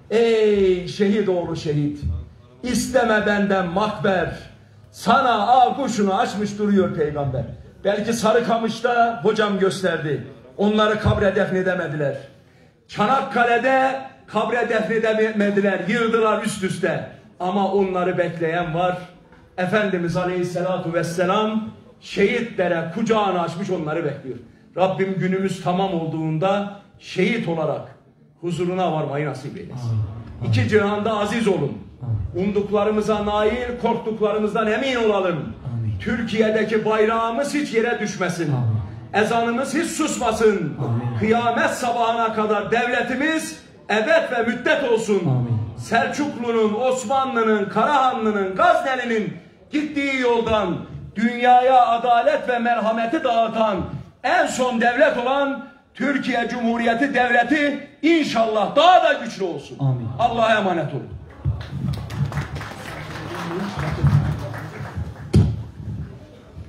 ey şehit oğlu şehit, isteme benden makber, sana ağ kuşunu açmış duruyor peygamber. Belki Sarıkamış'ta hocam gösterdi. Onları kabre defnedemediler. Çanakkale'de kabre defnedemediler. Yığdılar üst üste. Ama onları bekleyen var. Efendimiz Aleyhisselatu Vesselam şehitlere kucağını açmış onları bekliyor. Rabbim günümüz tamam olduğunda şehit olarak huzuruna varmayı nasip eylesin. İki cihanda aziz olun. Umduklarımıza nail, korktuklarımızdan emin olalım. Amin. Türkiye'deki bayrağımız hiç yere düşmesin. Amin. Ezanımız hiç susmasın. Amin. Kıyamet sabahına kadar devletimiz ebed ve müddet olsun. Amin. Selçuklu'nun, Osmanlı'nın, Karahanlı'nın, Gazneli'nin gittiği yoldan dünyaya adalet ve merhameti dağıtan en son devlet olan Türkiye Cumhuriyeti Devleti inşallah daha da güçlü olsun. Amin. Allah'a emanet olun.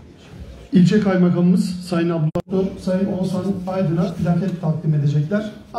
İlçe Kaymakamımız Sayın Abdullah Sayın Oğuzhan Aydın'a plaket takdim edecekler.